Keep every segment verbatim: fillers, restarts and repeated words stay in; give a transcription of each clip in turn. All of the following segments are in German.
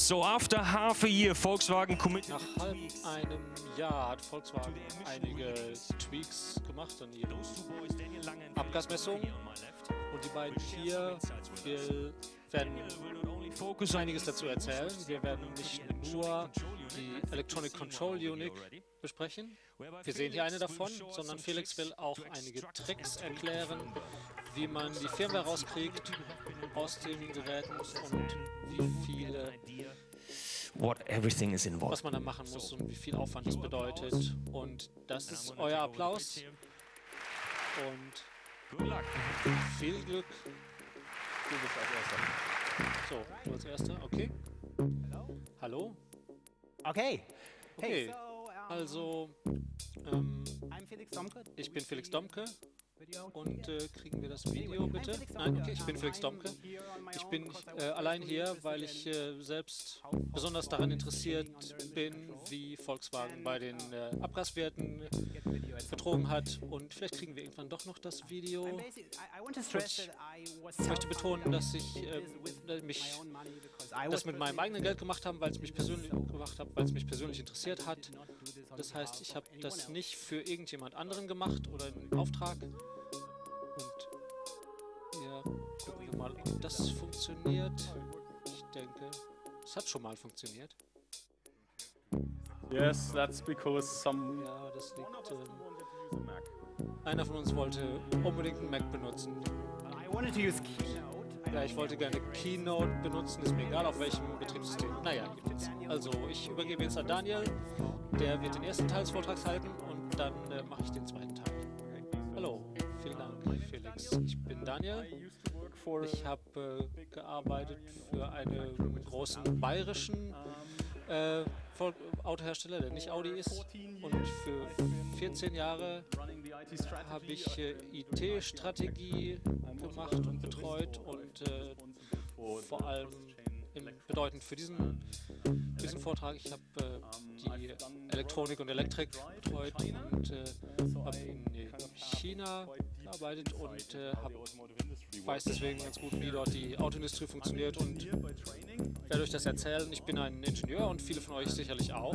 So after half a year, Volkswagen committed. Nach halb einem Jahr hat Volkswagen einige Tweaks gemacht an ihren Abgasmessungen. Und die beiden hier, wir werden einiges dazu erzählen. Wir werden nicht nur die Electronic Control Unit besprechen. Wir sehen hier eine davon, sondern Felix will auch einige Tricks erklären, wie man die Firmware rauskriegt aus den Geräten und wie viele, What everything is involved. was man da machen muss und wie viel Aufwand das bedeutet. Und das ist euer Applaus. Und viel Glück. Du bist als Erster. So, du als Erster, okay. Hallo. Okay. Okay, Hey, so, um, also, ähm, I'm Felix Domke. ich bin Felix Domke. Video. Und äh, kriegen wir das Video bitte? Nein, okay, ich bin Felix Domke. Ich bin äh, allein hier, weil ich äh, selbst besonders daran interessiert bin, wie Volkswagen bei den äh, Abgaswerten betrogen hat. Und vielleicht kriegen wir irgendwann doch noch das Video. Ich möchte betonen, dass ich äh, mich das mit meinem eigenen Geld gemacht habe, weil es mich persönlich gemacht habe, weil es mich persönlich interessiert hat. Das heißt, ich habe das nicht für irgendjemand anderen gemacht oder in Auftrag. Und ja, gucken wir mal, ob das funktioniert. Ich denke, es hat schon mal funktioniert. Yes, that's because some Ja, das liegt. Ähm, einer von uns wollte unbedingt einen Mac benutzen. I wanted to use Keynote. Ja, ich wollte gerne Keynote benutzen, ist mir egal auf welchem Betriebssystem. Naja, gibt's. Also, ich übergebe jetzt an Daniel. Der wird den ersten Teil des Vortrags halten und dann äh, mache ich den zweiten Teil. Hallo, vielen Dank, Felix. Ich bin Daniel. Ich habe äh, gearbeitet für einen großen bayerischen äh, Autohersteller, der nicht Audi ist. Und für vierzehn Jahre habe ich äh, I T-Strategie gemacht und betreut und äh, vor allem in, bedeutend für diesen, diesen Vortrag. Ich habe äh, die Elektronik und Elektrik betreut und äh, habe in China gearbeitet und äh, hab, weiß deswegen ganz gut, wie dort die Autoindustrie funktioniert und werde euch das erzählen. Ich bin ein Ingenieur und viele von euch sicherlich auch.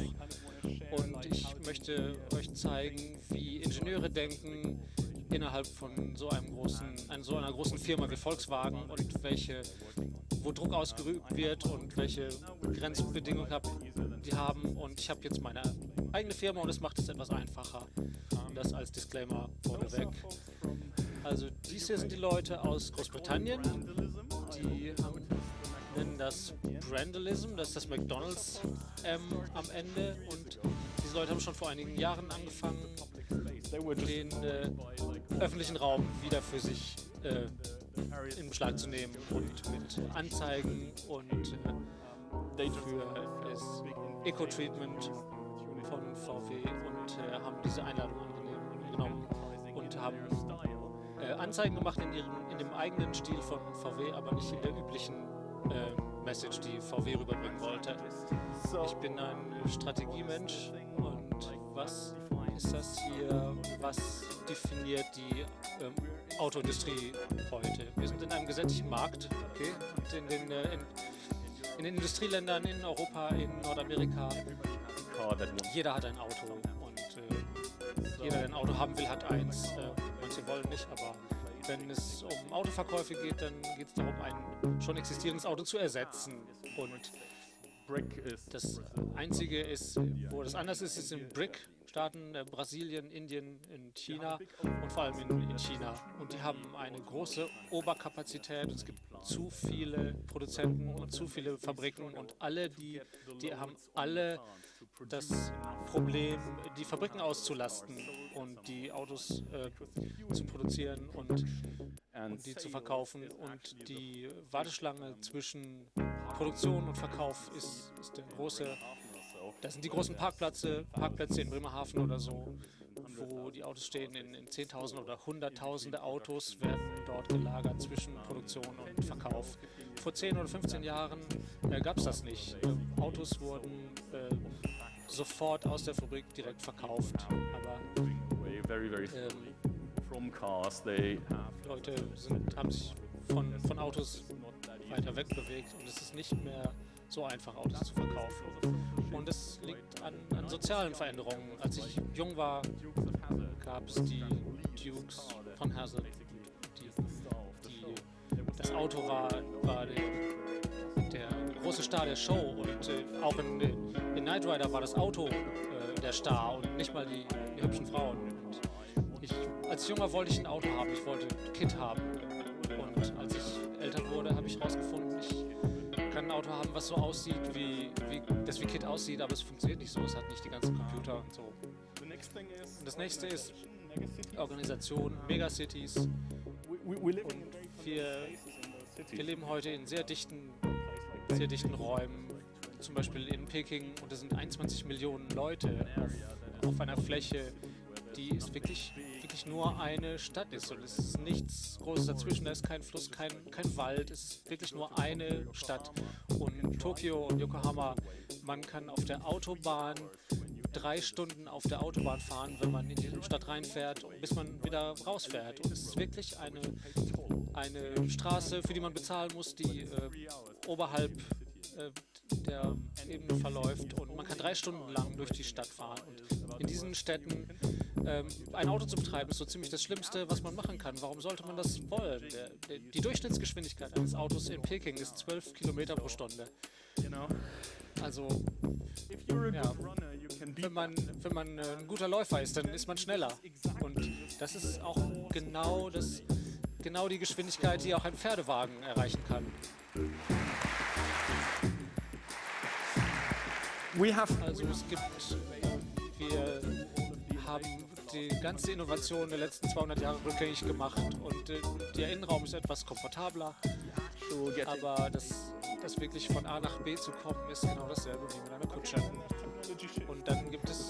Und ich möchte euch zeigen, wie Ingenieure denken innerhalb von so einem großen, einer, so einer großen Firma wie Volkswagen und welche, wo Druck ausgeübt wird und welche Grenzbedingungen hab, die haben. Und ich habe jetzt meine eigene Firma und es macht es etwas einfacher. Das als Disclaimer vorneweg. Also dies hier sind die Leute aus Großbritannien, die haben, nennen das Brandalism, das ist das McDonald's ähm, am Ende. Und diese Leute haben schon vor einigen Jahren angefangen, den äh, öffentlichen Raum wieder für sich äh, in Beschlag zu nehmen und mit Anzeigen und äh, für das Eco-Treatment von V W und äh, haben diese Einladung angenommen und haben äh, Anzeigen gemacht in, ihrem, in dem eigenen Stil von V W, aber nicht in der üblichen äh, Message, die V W rüberbringen wollte. Ich bin ein Strategiemensch und was ist das hier, was definiert die ähm, Autoindustrie heute? Wir sind in einem gesättigten Markt, okay? Und in den, äh, in, in den Industrieländern, in Europa, in Nordamerika, jeder hat ein Auto und äh, jeder, der ein Auto haben will, hat eins. Äh, manche wollen nicht, aber wenn es um Autoverkäufe geht, dann geht es darum, ein schon existierendes Auto zu ersetzen. Und das Einzige ist, wo das anders ist, ist in B R I C-Staaten, äh, Brasilien, Indien, in China und vor allem in, in China. Und die haben eine große Oberkapazität. Es gibt zu viele Produzenten und zu viele Fabriken und alle, die, die haben alle das Problem, die Fabriken auszulasten und die Autos äh, zu produzieren und, und die zu verkaufen. Und die Warteschlange zwischen Produktion und Verkauf ist, ist der große, das sind die großen Parkplätze, Parkplätze in Bremerhaven oder so, wo die Autos stehen, in, in Zehntausende oder Hunderttausende Autos werden dort gelagert zwischen Produktion und Verkauf. Vor zehn oder fünfzehn Jahren äh, gab es das nicht. Äh, Autos wurden äh, sofort aus der Fabrik direkt verkauft, aber ähm, Leute sind, haben sich von, von Autos weiter weg bewegt und es ist nicht mehr so einfach Autos zu verkaufen. Und es liegt an, an sozialen Veränderungen. Als ich jung war, gab es die Dukes von Hazzard. Die, die, das Auto war, war der, der große Star der Show und äh, auch in, in Knight Rider war das Auto äh, der Star und nicht mal die, die hübschen Frauen. Und ich, als Junger wollte ich ein Auto haben, ich wollte ein Kit haben. Und als ich älter wurde, habe ich herausgefunden, ich kann ein Auto haben, was so aussieht, wie, wie das wie Kit aussieht, aber es funktioniert nicht so, es hat nicht die ganzen Computer und so. Und das nächste ist Organisation, Megacities. Und wir, wir leben heute in sehr dichten, sehr dichten Räumen, zum Beispiel in Peking, und da sind einundzwanzig Millionen Leute auf, auf einer Fläche, die ist wirklich, wirklich nur eine Stadt ist und es ist nichts Großes dazwischen, da ist kein Fluss, kein, kein Wald, es ist wirklich nur eine Stadt. Und Tokio und Yokohama, man kann auf der Autobahn drei Stunden auf der Autobahn fahren, wenn man in die Stadt reinfährt, bis man wieder rausfährt. Und es ist wirklich eine, eine Straße, für die man bezahlen muss, die äh, oberhalb äh, der Ebene verläuft, und man kann drei Stunden lang durch die Stadt fahren. Und in diesen Städten ähm, ein Auto zu betreiben, ist so ziemlich das Schlimmste, was man machen kann. Warum sollte man das wollen? Der, der, die Durchschnittsgeschwindigkeit eines Autos in Peking ist zwölf Kilometer pro Stunde. Also, ja, wenn man, wenn man ein guter Läufer ist, dann ist man schneller. Und das ist auch genau, das, genau die Geschwindigkeit, die auch ein Pferdewagen erreichen kann. Also es gibt, wir haben die ganze Innovation der letzten zweihundert Jahre rückgängig gemacht und äh, der Innenraum ist etwas komfortabler, aber das, das wirklich von A nach B zu kommen, ist genau dasselbe wie mit einer Kutsche. Und dann gibt es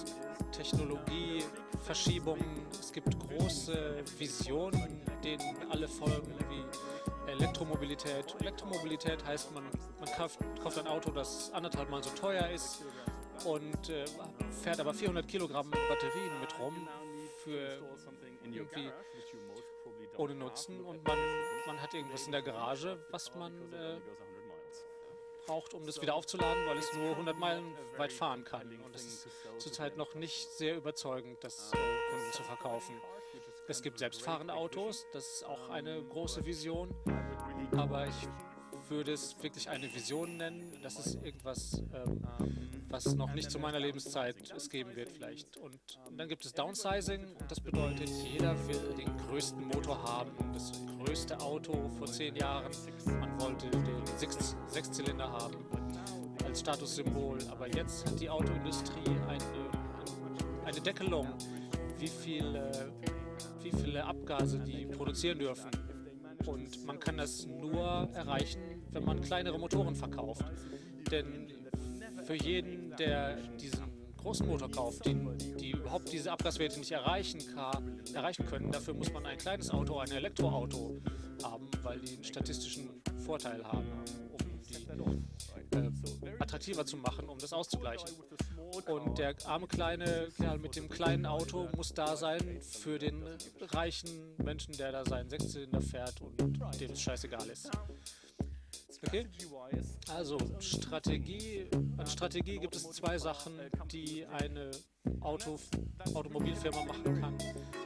Technologieverschiebungen, es gibt große Visionen, denen alle folgen, wie Elektromobilität. Elektromobilität heißt, man, man kauft, kauft ein Auto, das anderthalb Mal so teuer ist und äh, fährt aber vierhundert Kilogramm Batterien mit rum für irgendwie ohne Nutzen, und man, man hat irgendwas in der Garage, was man äh, braucht, um das wieder aufzuladen, weil es nur hundert Meilen weit fahren kann. Und es ist zurzeit noch nicht sehr überzeugend, das äh, Kunden zu verkaufen. Es gibt selbstfahrende Autos, das ist auch eine große Vision, aber ich würde es wirklich eine Vision nennen. Das ist irgendwas, ähm, was noch nicht zu meiner Lebenszeit es geben wird vielleicht. Und dann gibt es Downsizing, und das bedeutet, jeder will den größten Motor haben, das größte Auto vor zehn Jahren. Man wollte den Sechs Sechszylinder haben als Statussymbol, aber jetzt hat die Autoindustrie eine, eine Deckelung, wie viele, wie viele Abgase die produzieren dürfen. Und man kann das nur erreichen, wenn man kleinere Motoren verkauft. Denn für jeden, der diesen großen Motor kauft, die, die überhaupt diese Abgaswerte nicht erreichen, kann, erreichen können, dafür muss man ein kleines Auto, ein Elektroauto haben, weil die einen statistischen Vorteil haben, um die äh, attraktiver zu machen, um das auszugleichen. Und der arme kleine Kerl mit dem kleinen Auto muss da sein für den reichen Menschen, der da seinen Sechszylinder fährt und dem es scheißegal ist. Okay? Also Strategie. An Strategie gibt es zwei Sachen, die eine Auto, Automobilfirma machen kann.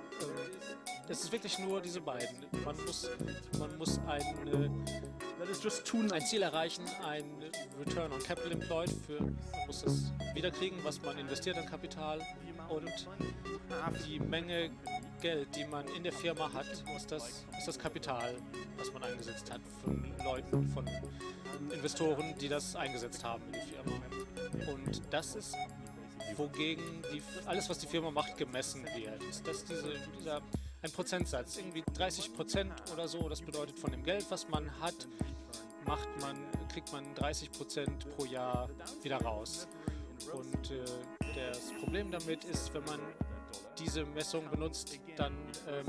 Es ist wirklich nur diese beiden. Man muss, man muss ein, ein Ziel erreichen, ein Return on Capital Employed. Für, man muss das wiederkriegen, was man investiert an Kapital, und die Menge Geld, die man in der Firma hat, ist das, ist das Kapital, was man eingesetzt hat von Leuten, von Investoren, die das eingesetzt haben in die Firma. Und das ist, wogegen die, alles, was die Firma macht, gemessen wird. Ist das diese, dieser ein Prozentsatz, irgendwie dreißig Prozent oder so, das bedeutet, von dem Geld, was man hat, macht man, kriegt man dreißig Prozent pro Jahr wieder raus. Und äh, das Problem damit ist, wenn man diese Messung benutzt, dann ähm,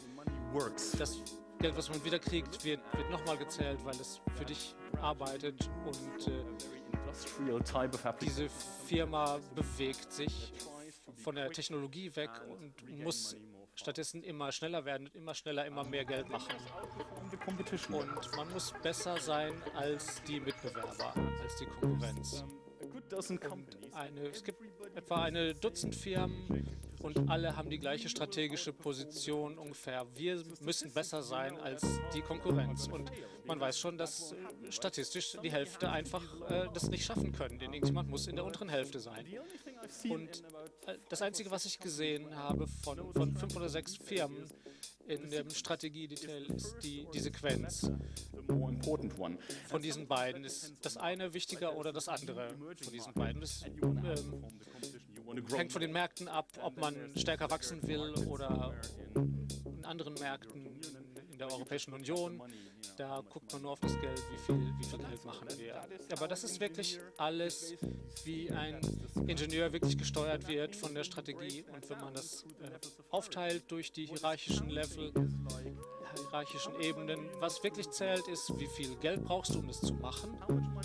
das Geld, was man wieder kriegt, wird, wird nochmal gezählt, weil es für dich arbeitet, und äh, diese Firma bewegt sich von der Technologie weg und muss stattdessen immer schneller werden, immer schneller, immer mehr Geld machen. Und man muss besser sein als die Mitbewerber, als die Konkurrenz. Und eine, es gibt etwa eine Dutzend Firmen und alle haben die gleiche strategische Position ungefähr. Wir müssen besser sein als die Konkurrenz. Und man weiß schon, dass äh, statistisch die Hälfte einfach äh, das nicht schaffen können. Denn irgendjemand muss in der unteren Hälfte sein. Und äh, das Einzige, was ich gesehen habe von, von fünf oder sechs Firmen in dem Strategiedetail, ist die, die Sequenz von diesen beiden. Ist das eine wichtiger oder das andere von diesen beiden? Das ähm, hängt von den Märkten ab, ob man stärker wachsen will oder in anderen Märkten in der Europäischen Union. Da guckt man nur auf das Geld, wie viel, wie viel Geld machen wir. Aber das ist wirklich alles, wie ein Ingenieur wirklich gesteuert wird von der Strategie. Und wenn man das äh, aufteilt durch die hierarchischen Level, hierarchischen Ebenen, was wirklich zählt, ist, wie viel Geld brauchst du, um das zu machen.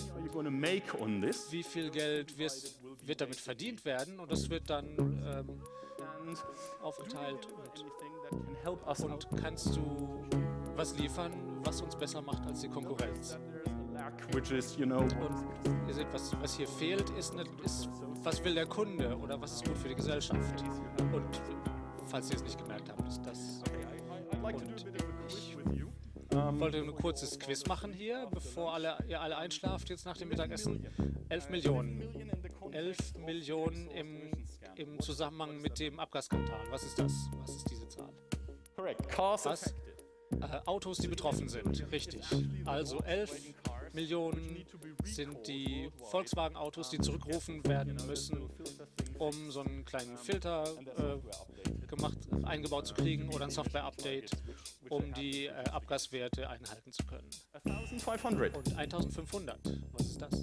Wie viel Geld wirst, wird damit verdient werden und das wird dann ähm, aufgeteilt. Und, und kannst du was liefern, was uns besser macht als die Konkurrenz. Und ihr seht, was, was hier fehlt, ist, eine, ist, was will der Kunde oder was ist gut für die Gesellschaft. Und falls ihr es nicht gemerkt habt, ist das. Und ich wollte ein kurzes Quiz machen hier, bevor alle, ihr alle einschlaft jetzt nach dem Mittagessen. Elf Millionen. Elf Millionen im, im Zusammenhang mit dem Abgasskandal. Was ist das? Was ist diese Zahl? Was? Äh, Autos, die betroffen sind. Richtig. Also elf Millionen sind die Volkswagen-Autos, die zurückgerufen werden müssen, um so einen kleinen Filter äh, gemacht, eingebaut zu kriegen oder ein Software-Update, um die äh, Abgaswerte einhalten zu können. Und eintausendfünfhundert. Was ist das?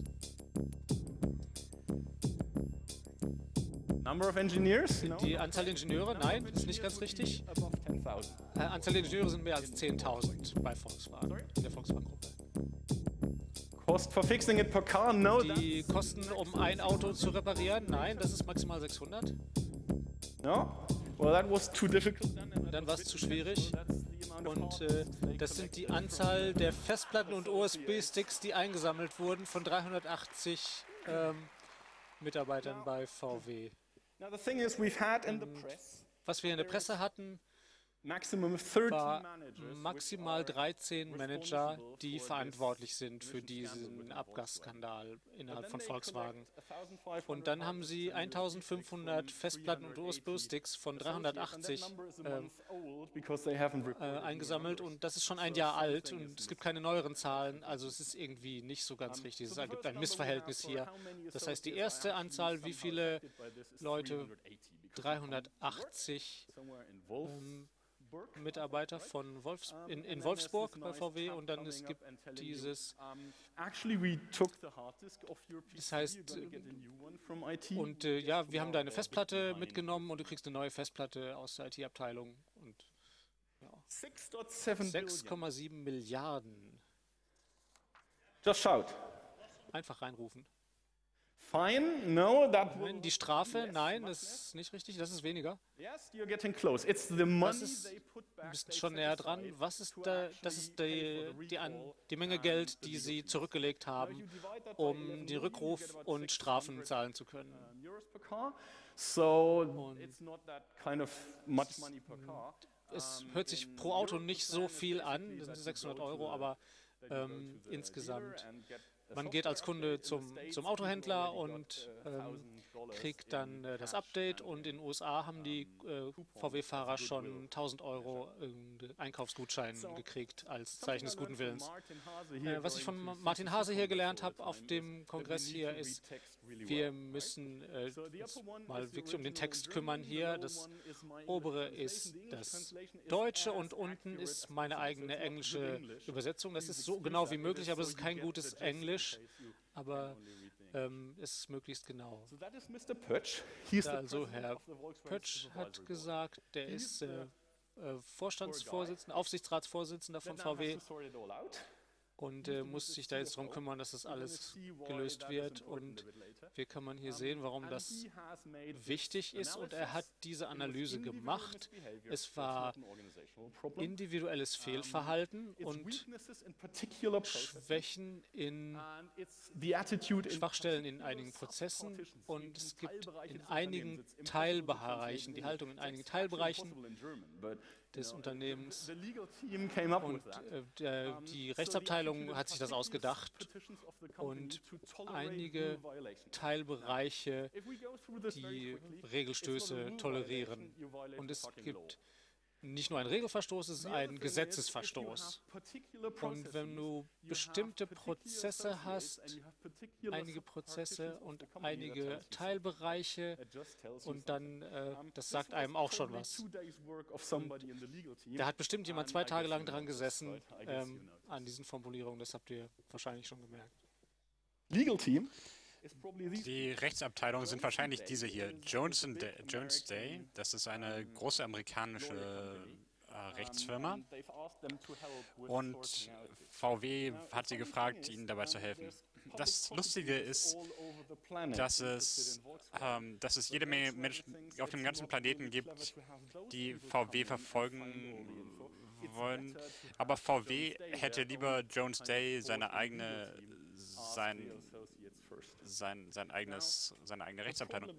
Number of engineers? No? Die Anzahl Ingenieure? Nein, ist nicht ganz richtig. Äh, Anzahl der Ingenieure sind mehr als zehntausend bei Volkswagen, in der Volkswagen-Gruppe. Cost for fixing it per car? No. Die Kosten, um ein Auto zu reparieren? Nein, das ist maximal sechshundert. No? Well, that was too difficult. Dann war es zu schwierig. Und äh, das sind die Anzahl der Festplatten und U S B-Sticks, die eingesammelt wurden von dreihundertachtzig ähm, Mitarbeitern bei V W. Now the thing is, we've had in the press Was wir in der Presse hatten, maximum thirteen war managers maximal dreizehn Manager, die verantwortlich sind für diesen Abgasskandal innerhalb von Volkswagen. Und dann haben sie eintausendfünfhundert Festplatten und U S B-Sticks von dreihundertachtzig ähm, äh, eingesammelt und das ist schon ein Jahr alt und es gibt keine neueren Zahlen, also es ist irgendwie nicht so ganz richtig. Es gibt ein Missverhältnis hier. Das heißt, die erste Anzahl, wie viele Leute, dreihundertachtzig ähm, Mitarbeiter von Wolfs in, in Wolfsburg bei V W und dann es gibt dieses, das heißt, und äh, ja, wir haben deine Festplatte mitgenommen und du kriegst eine neue Festplatte aus der I T-Abteilung und ja. sechs Komma sieben Milliarden. Just shout. Einfach reinrufen. Fine, no, that Nein, die Strafe, nein, das ist nicht richtig, das ist weniger. Yes, you're getting close. It's the money Das ist, they put du back, bist they schon set näher aside dran. Was ist to da, das actually ist pay die, for the die, an, recall die Menge and Geld, the die legal sie fees. zurückgelegt Now you haben, divide that by um eleven die million, you Rückruf- get about und Strafen six hundred zahlen zu können. Euros per car. So Und it's not that kind of much money per car. Es Um, hört sich in pro Auto Europe, nicht the so plan is viel an, basically das that sind you sechshundert go to Euro, the- aber that you go ähm, to the insgesamt. dealer and get a Man geht als software Kunde update. In zum, the States, zum people Autohändler already und got, uh, ähm, thousand dollars kriegt dann in äh, das cash Update and und in den U S A haben die äh, V W-Fahrer schon tausend Euro ähm, Einkaufsgutschein gekriegt als Zeichen des guten Willens. Äh, was ich von Ma- Martin Hase hier gelernt habe auf dem Kongress hier ist, wir müssen äh, uns mal wirklich um den Text kümmern hier. Das obere ist das Deutsche und unten ist meine eigene englische Übersetzung. Das ist so genau wie möglich, aber es ist kein gutes Englisch, aber ähm, es ist möglichst genau. So that is Mister Pötsch. He's the Also president Herr of the Volkswagen Pötsch Supervisory hat Board. gesagt, der He's ist the äh, äh, Vorstandsvorsitzender, Aufsichtsratsvorsitzender von That now V W. has to sort it all out. und äh, muss sich da jetzt darum kümmern, dass das alles gelöst wird. Und hier kann man hier sehen, warum das wichtig ist. Und er hat diese Analyse gemacht. Es war individuelles Fehlverhalten und Schwächen in Schwachstellen in einigen Prozessen. Und es gibt in einigen Teilbereichen, die Haltung in einigen Teilbereichen des Unternehmens. Und äh, der, die Rechtsabteilung hat sich das ausgedacht und einige Teilbereiche, die Regelstöße tolerieren. Und es gibt nicht nur einen Regelverstoß, es ist ein Gesetzesverstoß. Und wenn du bestimmte Prozesse hast, einige Prozesse und einige Teilbereiche, und dann, äh, das sagt einem auch schon was. Und da hat bestimmt jemand zwei Tage lang dran gesessen, ähm, an diesen Formulierungen, das habt ihr wahrscheinlich schon gemerkt. Legal Team. Die Rechtsabteilungen sind wahrscheinlich diese hier. Jones and Day, Jones Day, das ist eine große amerikanische äh, Rechtsfirma. Und V W hat sie gefragt, ihnen dabei zu helfen. Das Lustige ist, dass es, ähm, dass es jede Menge Menschen auf dem ganzen Planeten gibt, die V W verfolgen wollen. Aber V W hätte lieber Jones Day seine eigene, sein, sein, sein eigenes, seine eigene Rechtsabteilung.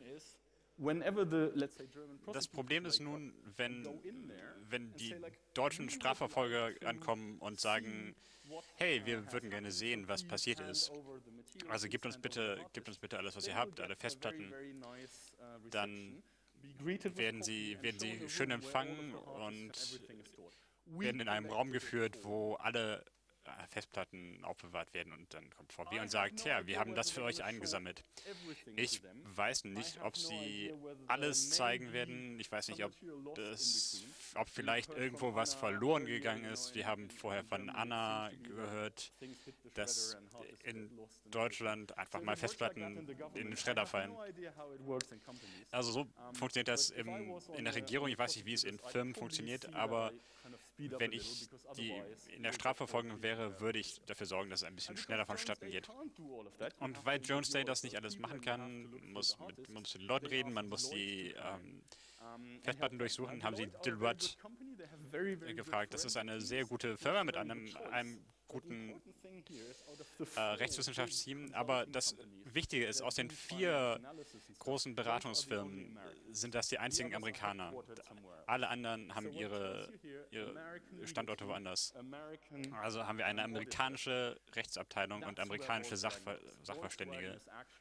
Das Problem ist nun, wenn, wenn die deutschen Strafverfolger ankommen und sagen, hey, wir würden gerne sehen, was passiert ist. Also gebt uns bitte, gebt uns bitte alles, was ihr habt, alle Festplatten. Dann werden sie, werden sie schön empfangen und werden in einem Raum geführt, wo alle Festplatten aufbewahrt werden, und dann kommt V W und sagt, ja, wir haben das für euch eingesammelt. Ich weiß nicht, ob sie alles zeigen werden. Ich weiß nicht, ob das, ob vielleicht irgendwo was verloren gegangen ist. Wir haben vorher von Anna gehört, dass in Deutschland einfach mal Festplatten in den Schredder fallen. Also so funktioniert das im, in der Regierung. Ich weiß nicht, wie es in Firmen funktioniert, aber wenn ich die in der Strafverfolgung wäre, würde ich dafür sorgen, dass es ein bisschen schneller vonstatten geht. Und weil Jones Day das nicht alles machen kann, muss mit, man muss mit den Leuten reden, man muss die ähm, Festplatten durchsuchen, haben sie Dilbert gefragt. Das ist eine sehr gute Firma mit einem, einem guten äh, Rechtswissenschaftsteam, aber das Wichtige ist, aus den vier großen Beratungsfirmen sind das die einzigen Amerikaner. Alle anderen haben ihre, ihre Standorte woanders. Also haben wir eine amerikanische Rechtsabteilung und amerikanische Sachver Sachverständige.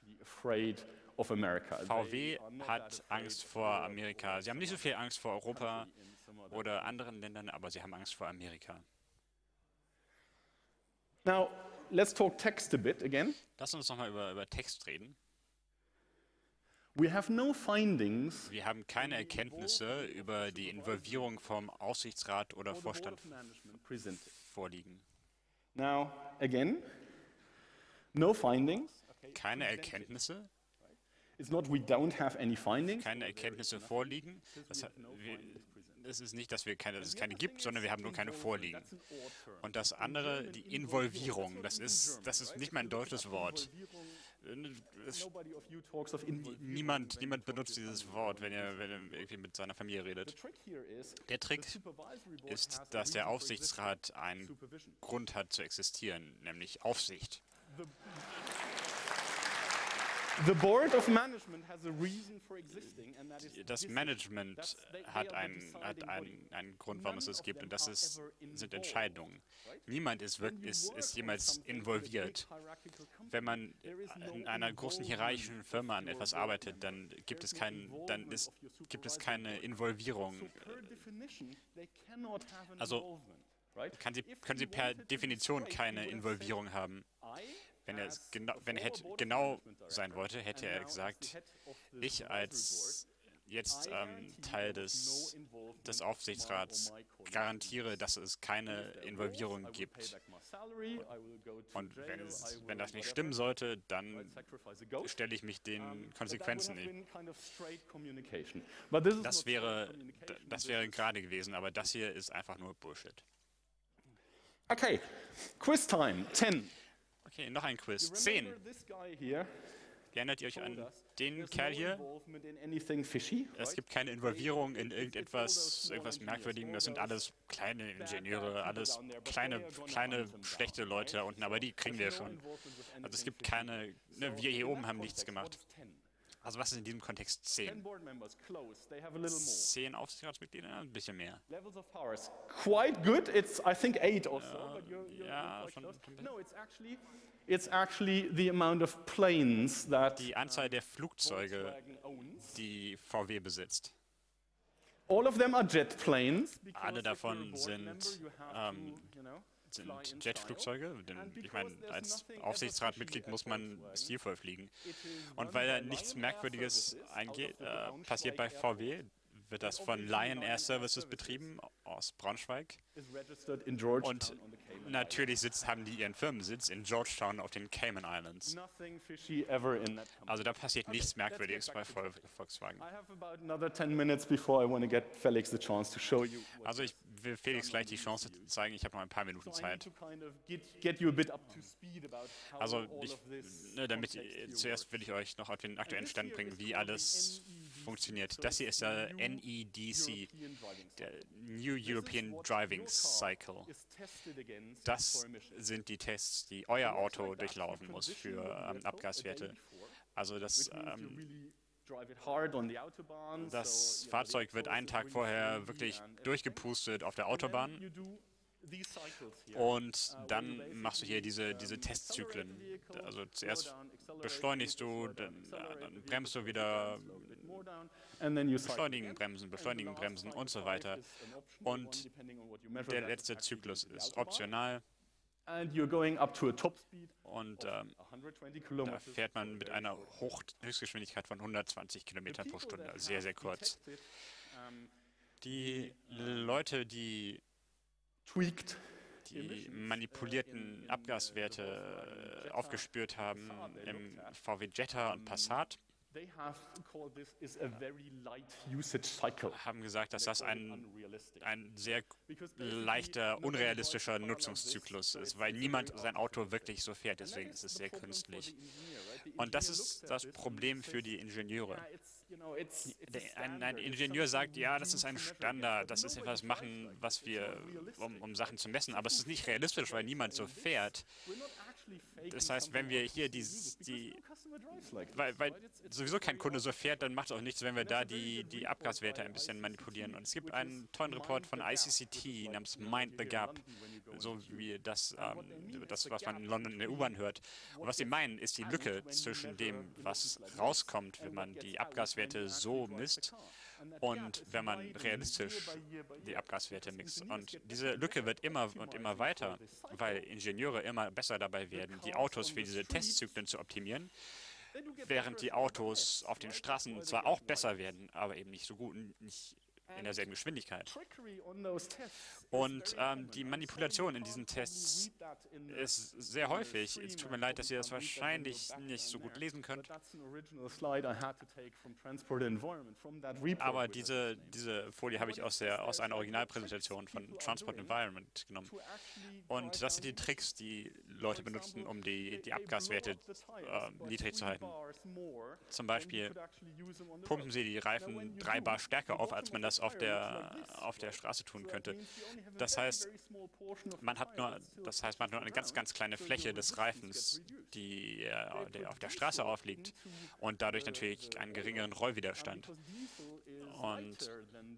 V W hat Angst vor Amerika. Sie haben nicht so viel Angst vor Europa oder anderen Ländern, aber sie haben Angst vor Amerika. Now, let's talk text a bit again. Lass uns nochmal über, über Text reden. We have no findings Wir haben keine Erkenntnisse über die Involvierung vom Aufsichtsrat oder Vorstand vorliegen. Now, again, no findings. Keine Erkenntnisse, It's not we don't have any findings. keine Erkenntnisse vorliegen. Das, hat- wir, es ist nicht, dass, wir keine, dass es keine gibt, sondern wir haben nur keine vorliegen. Und das andere, die Involvierung, das ist, das ist nicht mal ein deutsches Wort. Es, Nobody of you talks of involvement. niemand, niemand benutzt dieses Wort, wenn er, wenn er irgendwie mit seiner Familie redet. Der Trick ist, dass der Aufsichtsrat einen Grund hat zu existieren, nämlich Aufsicht. The board of management has a reason for existing, and that is Das Management hat einen, hat einen, einen Grund, warum es es gibt, und das ist, sind Entscheidungen. Niemand ist, wirklich, ist, ist jemals involviert. Wenn man in einer großen hierarchischen Firma an etwas arbeitet, dann gibt es, kein, dann ist, gibt es keine Involvierung. Also kann sie, können Sie per Definition keine Involvierung haben. Wenn er, es genau, wenn er hätte, genau sein wollte, hätte er gesagt, ich als jetzt ähm, Teil des, des Aufsichtsrats garantiere, dass es keine Involvierung gibt. Und wenn, es, wenn das nicht stimmen sollte, dann stelle ich mich den Konsequenzen nicht. Das wäre, das wäre gerade gewesen, aber das hier ist einfach nur Bullshit. Okay, quiz time. ten. Okay, noch ein Quiz. zehn. Remember this guy here Erinnert ihr euch told an us den there's Kerl no hier? involvement in anything fishy, Es right? gibt keine Involvierung in irgendetwas irgendwas Merkwürdigem. Das sind alles kleine Ingenieure, alles kleine, kleine, schlechte Leute da unten, aber die kriegen wir schon. Also es gibt keine, ne, wir hier oben haben nichts gemacht. Also was ist in diesem Kontext ten zehn? board members close. They have a little more. zehn Aufsichtsratsmitglieder? Ein bisschen mehr. Levels of powers. Quite good. It's I think eight or so, but you're, you're, ja, you're quite schon- close. schon ein bisschen. No, it's actually it's actually the amount of planes that Die Anzahl der Flugzeuge, Volkswagen owns. die V W besitzt. All of them are jet planes. because Alle if you're a davon board sind, member, you have ähm, to, you know, sind fly in Jetflugzeuge, denn And ich meine, because there's als nothing ever Aufsichtsratmitglied fishy muss at man Volkswagen, stilvoll fliegen. it is Und run weil da by nichts Lion Air Merkwürdiges Services out eingeht, of the äh, Braunschweig passiert bei V W, Airport. wird das von Lion Air Services betrieben aus Braunschweig. Is registered in Georgetown Und on the Cayman natürlich sitzt, haben die ihren Firmensitz in Georgetown auf den Cayman Islands. Islands. Nothing fishy ever in that company. Also da passiert nichts let's get Merkwürdiges back bei to Vol- Volkswagen. I have about another ten minutes before I want to get Felix the chance to show you. what Also ich will Felix gleich die Chance zeigen, ich habe noch ein paar Minuten So I need Zeit. to kind of get, get you a bit up to speed about how Also all ich, of this ne, damit complex äh, here zuerst works. will ich euch noch auf den aktuellen this Stand here bringen, is wie called alles the N E D C. funktioniert. So Das hier it's ist der the New N E D C, European Driving der Cycle. New This is European what Driving your car Cycle. is tested against Das for emissions. sind die Tests, die euer It works Auto like that. durchlaufen You muss condition für your ähm, vehicle a Abgaswerte. day before, Also das, which means you ähm, really drive it hard on the Autobahn, das so, you know, the Fahrzeug wird exhaust einen is Tag really vorher fluffy wirklich and everything. durchgepustet auf der And then Autobahn. you do these cycles here. Und Uh, where dann you machst du hier diese, basically, diese um, Testzyklen. accelerate the vehicle, Also slow zuerst down, accelerate beschleunigst the vehicle, du, slow down, dann, accelerate äh, the dann vehicle, bremst du slow wieder, down, slow a bit more down, and then you cycle beschleunigen, again. bremsen, And the beschleunigen, last bremsen cycle und so five weiter. is an optional one, Und depending on what you measure. der That letzte is actually Zyklus the ist Autobahn. optional And you're going up to a top speed und of ähm, one hundred twenty da kilometers. fährt man so mit very einer short. Hoch Höchstgeschwindigkeit von hundertzwanzig The Kilometern pro people Stunde. that Sehr, have sehr kurz. detected, um, Die Leute, die tweaked die manipulierten Abgaswerte äh, aufgespürt haben im V W Jetta und Passat, they have called this is a very light usage cycle. haben gesagt, dass das ein, Unrealistic. ein sehr Because basically, leichter, nobody unrealistischer drives a car like this, Nutzungszyklus so ist, it's- weil it's niemand very sein Auto artificial. wirklich so fährt, And that deswegen is ist es the sehr problem for the künstlich. engineer, right? The Und das engineer ist looks at das this and Problem says, für die Ingenieure. "Yeah, it's, you know, it's- it's a Der, ein, standard, ein it's Ingenieur something sagt, we ja, do das ist ein to measure Standard, it, das but ist nobody etwas drives machen, like was this. It's wir, not realistic. um, um Sachen zu messen, aber es ist nicht realistisch, weil niemand so fährt. We're not actually faking Das heißt, wenn something wir out hier to die, use it, because die no customer drives like this, weil, weil right? It's- it's sowieso kein very Kunde so obvious. fährt, dann macht es auch nichts, wenn wir da die, die Abgaswerte ein bisschen manipulieren. Und es gibt einen tollen Report von I C C T namens Mind the Gap, so wie das, ähm, das, was man in London in der U-Bahn hört. Und was sie meinen, ist die Lücke zwischen dem, was rauskommt, wenn man die Abgaswerte so misst, und wenn man realistisch die Abgaswerte mixt. Und diese Lücke wird immer und immer weiter, weil Ingenieure immer besser dabei werden, die Autos für diese Testzyklen zu optimieren, während die Autos auf den Straßen zwar auch besser werden, aber eben nicht so gut, nicht in derselben Geschwindigkeit. Und ähm, die Manipulation in diesen Tests ist sehr häufig. Es tut mir leid, dass ihr das wahrscheinlich nicht so gut lesen könnt. Aber diese, diese Folie habe ich aus, der, aus einer Originalpräsentation von Transport Environment genommen. Und das sind die Tricks, die Leute benutzen, um die, die Abgaswerte äh, niedrig zu halten. Zum Beispiel pumpen sie die Reifen drei Bar stärker auf, als man das auf der, auf der Straße tun könnte. Das heißt, man hat nur, das heißt, man hat nur eine ganz, ganz kleine Fläche des Reifens, die äh, der auf der Straße aufliegt, und dadurch natürlich einen geringeren Rollwiderstand. Und,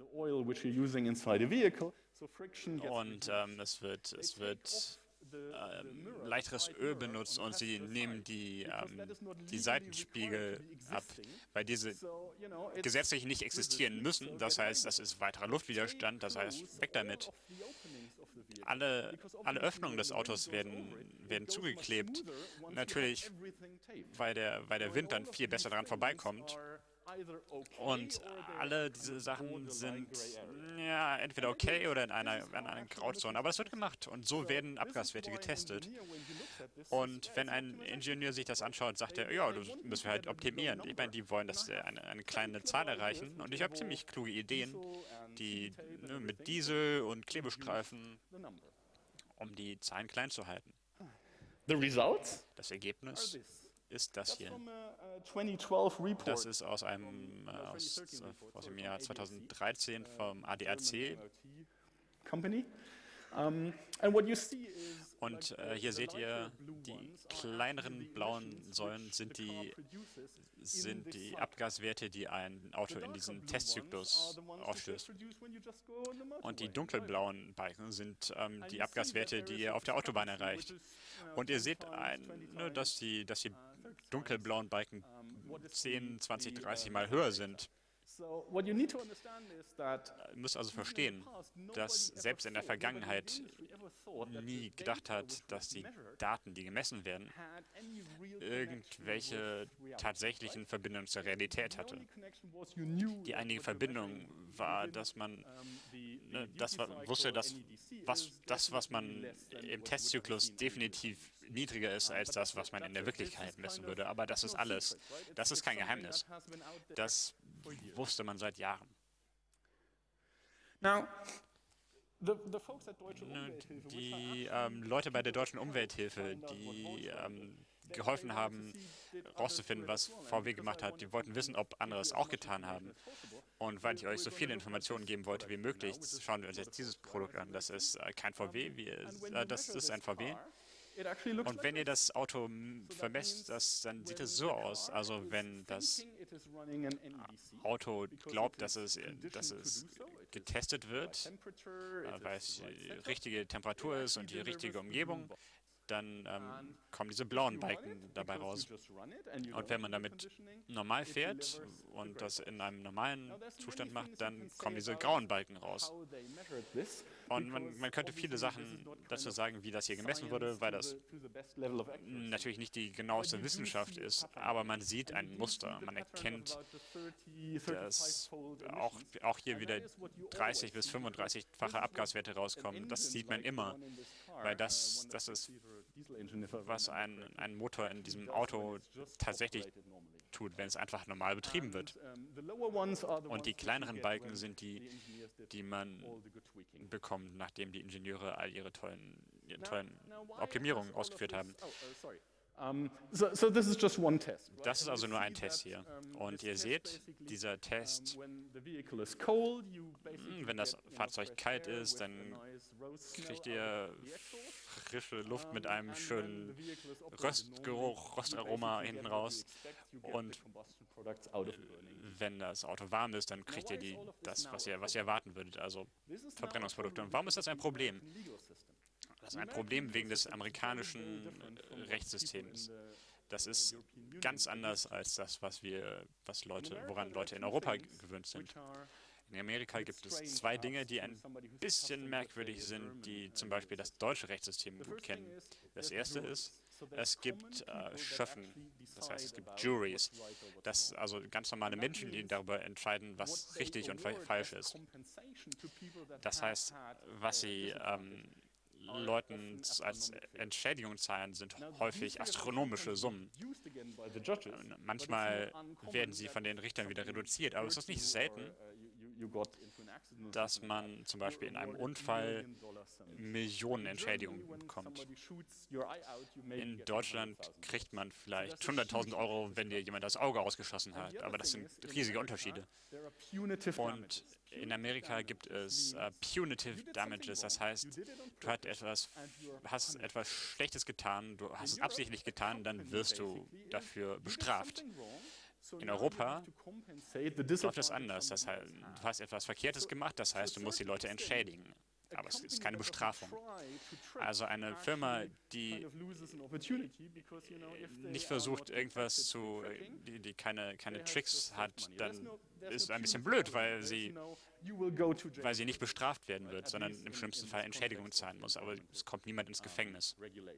und ähm, es wird, es wird ähm, leichteres Öl benutzt, und sie nehmen die, ähm, die Seitenspiegel ab, weil diese gesetzlich nicht existieren müssen. Das heißt, das ist weiterer Luftwiderstand, das heißt, weg damit. Alle, alle Öffnungen des Autos werden, werden zugeklebt, natürlich, weil der, weil der Wind dann viel besser daran vorbeikommt. Und alle diese Sachen sind ja entweder okay oder in einer, in einer Grauzone, aber es wird gemacht, und so werden Abgaswerte getestet. Und wenn ein Ingenieur sich das anschaut, sagt er, ja, das müssen wir halt optimieren. Ich meine, die wollen, dass wir eine, eine kleine Zahl erreichen, und ich habe ziemlich kluge Ideen, die ne, mit Diesel und Klebestreifen um die Zahlen klein zu halten. The results Das are Ergebnis this. ist das That's hier. from a, a twenty twelve report. Das ist aus einem äh, aus, aus dem Jahr zweitausenddreizehn vom A D A C. Company. Um, and what you see is, Und like, äh, the- hier the seht lighter ihr, blue die ones are kleineren actually the blauen emissions Säulen which sind the car die, produces in sind this die cycle. Abgaswerte, die ein Auto The in darker diesem blue ones Testzyklus are the ones that get ausstößt. produced when you just go on the Und motorway die and drive. dunkelblauen Balken sind ähm, And die you see that Abgaswerte, there die is ihr a auf der Autobahn discrepancy, erreicht. which is, you know, Und ihr seht, ten ein, times, twenty ne, dass die, dass die uh, thirty dunkelblauen Balken um, what is zehn, the- zwanzig, the, dreißig uh, Mal höher sind. So what you need to understand is that Ihr müsst also even in the verstehen, past, nobody dass ever selbst in der thought, nobody in the Vergangenheit industry ever thought that nie the gedacht data hat, which dass was die measured Daten, die gemessen werden, had any real irgendwelche connection with reality, tatsächlichen right? Verbindungen zur Realität The hatte. only connection was you knew Die that einzige what you're Verbindung measuring war, within, dass man um, the- the ne, das duty wa- cycle wusste, or dass N E D C was, is das, was definitely man less than im what you would ever Testzyklus seen in the definitiv niedriger ist als das, was man in der Wirklichkeit messen würde. Aber das ist alles. Das ist kein Geheimnis. Das wusste man seit Jahren. Now, the, the folks at Deutsche Ne, Umwelthilfe, which are Die actually ähm, Leute bei der Deutschen Umwelthilfe, die ähm, geholfen haben, herauszufinden, was V W gemacht hat, die wollten wissen, ob andere es auch getan haben. Und weil ich euch so viele Informationen geben wollte wie möglich, schauen wir uns jetzt dieses Produkt an. Das ist äh, kein V W, wie, äh, das ist ein V W. Und wenn ihr das Auto m, vermesst, das, dann sieht es so aus. Also wenn das Auto glaubt, dass es, dass es getestet wird, äh, weil es die richtige Temperatur ist und die richtige Umgebung, dann ähm, kommen diese blauen Balken dabei raus. Und wenn man damit normal fährt und das in einem normalen Zustand macht, dann kommen diese grauen Balken raus. Und man, man könnte viele Sachen dazu sagen, wie das hier gemessen wurde, weil das natürlich nicht die genaueste Wissenschaft ist, aber man sieht ein Muster. Man erkennt, dass auch, auch hier wieder dreißig bis fünfunddreißig-fache Abgaswerte rauskommen. Das sieht man immer, weil das, das ist, was ein, ein Motor in diesem Auto tatsächlich tut, wenn es einfach normal betrieben wird. Und die kleineren Balken sind die, die man bekommt, nachdem die Ingenieure all ihre tollen, ihre tollen Optimierungen ausgeführt haben. Um, so, so this is just one test. Right? Das ist also nur ein Test hier. Und ihr seht, dieser Test, wenn das Fahrzeug kalt ist, dann kriegt ihr frische Luft mit einem schönen Röstgeruch, Röstaroma hinten raus. Und wenn das Auto warm ist, dann kriegt ihr die, das, was ihr, was ihr erwarten würdet, also Verbrennungsprodukte. Und warum ist das ein Problem? Das ist ein Problem wegen des amerikanischen Rechtssystems. Das ist ganz anders als das, was wir, was Leute, woran Leute in Europa gewöhnt sind. In Amerika gibt es zwei Dinge, die ein bisschen merkwürdig sind, die zum Beispiel das deutsche Rechtssystem gut kennen. Das erste ist, es gibt äh, Schöffen, das heißt, es gibt Juries. Das sind also ganz normale Menschen, die darüber entscheiden, was richtig und falsch ist. Das heißt, was sie ähm, Leuten als Entschädigung zahlen, sind häufig astronomische Summen. Manchmal werden sie von den Richtern wieder reduziert, aber es ist nicht selten, dass man zum Beispiel in einem Unfall Millionen Entschädigungen bekommt. In Deutschland kriegt man vielleicht hunderttausend Euro, wenn dir jemand das Auge ausgeschossen hat, aber das sind riesige Unterschiede. Und in Amerika gibt es uh, Punitive Damages, das heißt, du hast etwas, hast etwas Schlechtes getan, du hast es absichtlich getan, dann wirst du dafür bestraft. In Europa läuft es anders. Das heißt, du hast etwas Verkehrtes gemacht, das heißt, du musst die Leute entschädigen. Aber es ist keine Bestrafung. Also eine Firma, die nicht versucht, irgendwas zu, die, die keine, keine Tricks hat, dann ist ein bisschen blöd, weil sie, weil sie nicht bestraft werden wird, sondern im schlimmsten Fall Entschädigung zahlen muss. Aber es kommt niemand ins Gefängnis.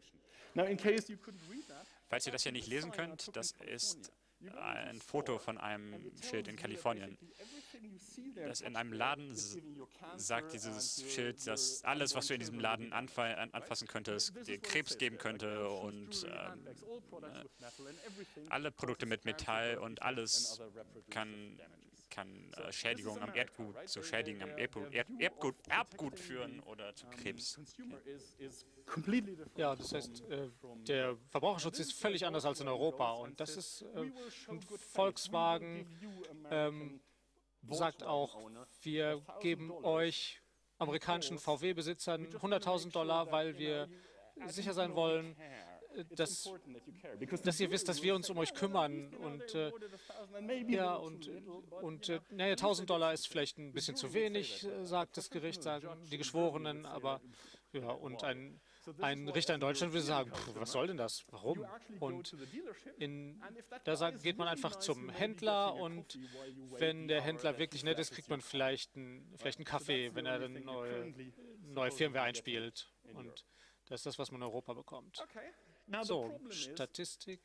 Falls ihr das hier nicht lesen könnt, das ist ein Foto von einem Schild in Kalifornien. Das in einem Laden sagt dieses Schild, dass alles, was du in diesem Laden anfa anfassen könntest, dir Krebs geben könnte und ähm, alle Produkte mit Metall und alles kann kann äh, Schädigungen am Erdgut zu Schädigungen am Erbgut, Erd, Erbgut, Erbgut führen oder zu Krebs. Ja, das heißt, äh, der Verbraucherschutz ist völlig anders als in Europa. Und das ist, äh, Volkswagen ähm, sagt auch, wir geben euch amerikanischen V W-Besitzern hunderttausend Dollar, weil wir sicher sein wollen, dass, dass ihr wisst, dass wir uns um euch kümmern. Und äh, ja, und, und äh, naja, tausend Dollar ist vielleicht ein bisschen zu wenig, äh, sagt das Gericht, sagen die Geschworenen, aber ja, und ein, ein Richter in Deutschland würde sagen, pff, was soll denn das? Warum? Und in, da sagt, geht man einfach zum Händler, und wenn der Händler wirklich nett ist, kriegt man vielleicht, ein, vielleicht einen Kaffee, wenn er dann neue, neue Firmware einspielt. Und das ist das, was man in Europa bekommt. So, Statistik.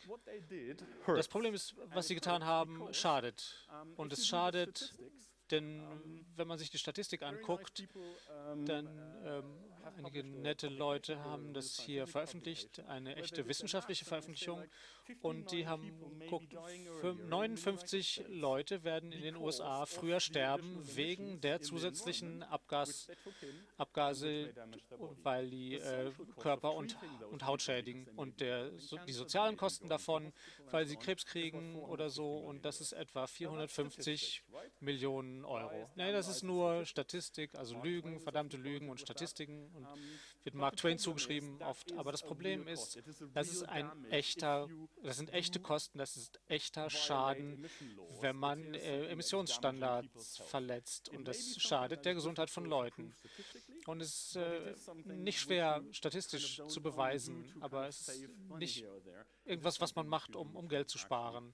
Das Problem ist, was sie getan haben, schadet. Und es schadet, denn wenn man sich die Statistik anguckt, dann ähm, einige nette Leute haben das hier veröffentlicht, eine echte wissenschaftliche Veröffentlichung. Und die haben geguckt, neunundfünfzig Leute werden in den U S A früher sterben wegen der zusätzlichen Abgas, Abgase, weil die äh, Körper und, und Haut schädigen. Und der, so, die sozialen Kosten davon, weil sie Krebs kriegen oder so. Und das ist etwa vierhundertfünfzig Millionen Euro. Nein, das ist nur Statistik, also Lügen, verdammte Lügen und Statistiken. Und wird Mark Twain zugeschrieben oft. Aber das Problem ist, das ist ein echter, das sind echte Kosten, das ist echter Schaden, wenn man äh, Emissionsstandards verletzt. Und das schadet der Gesundheit von Leuten. Und es ist äh, nicht schwer statistisch zu beweisen, aber es ist nicht irgendwas, was man macht, um, um Geld zu sparen.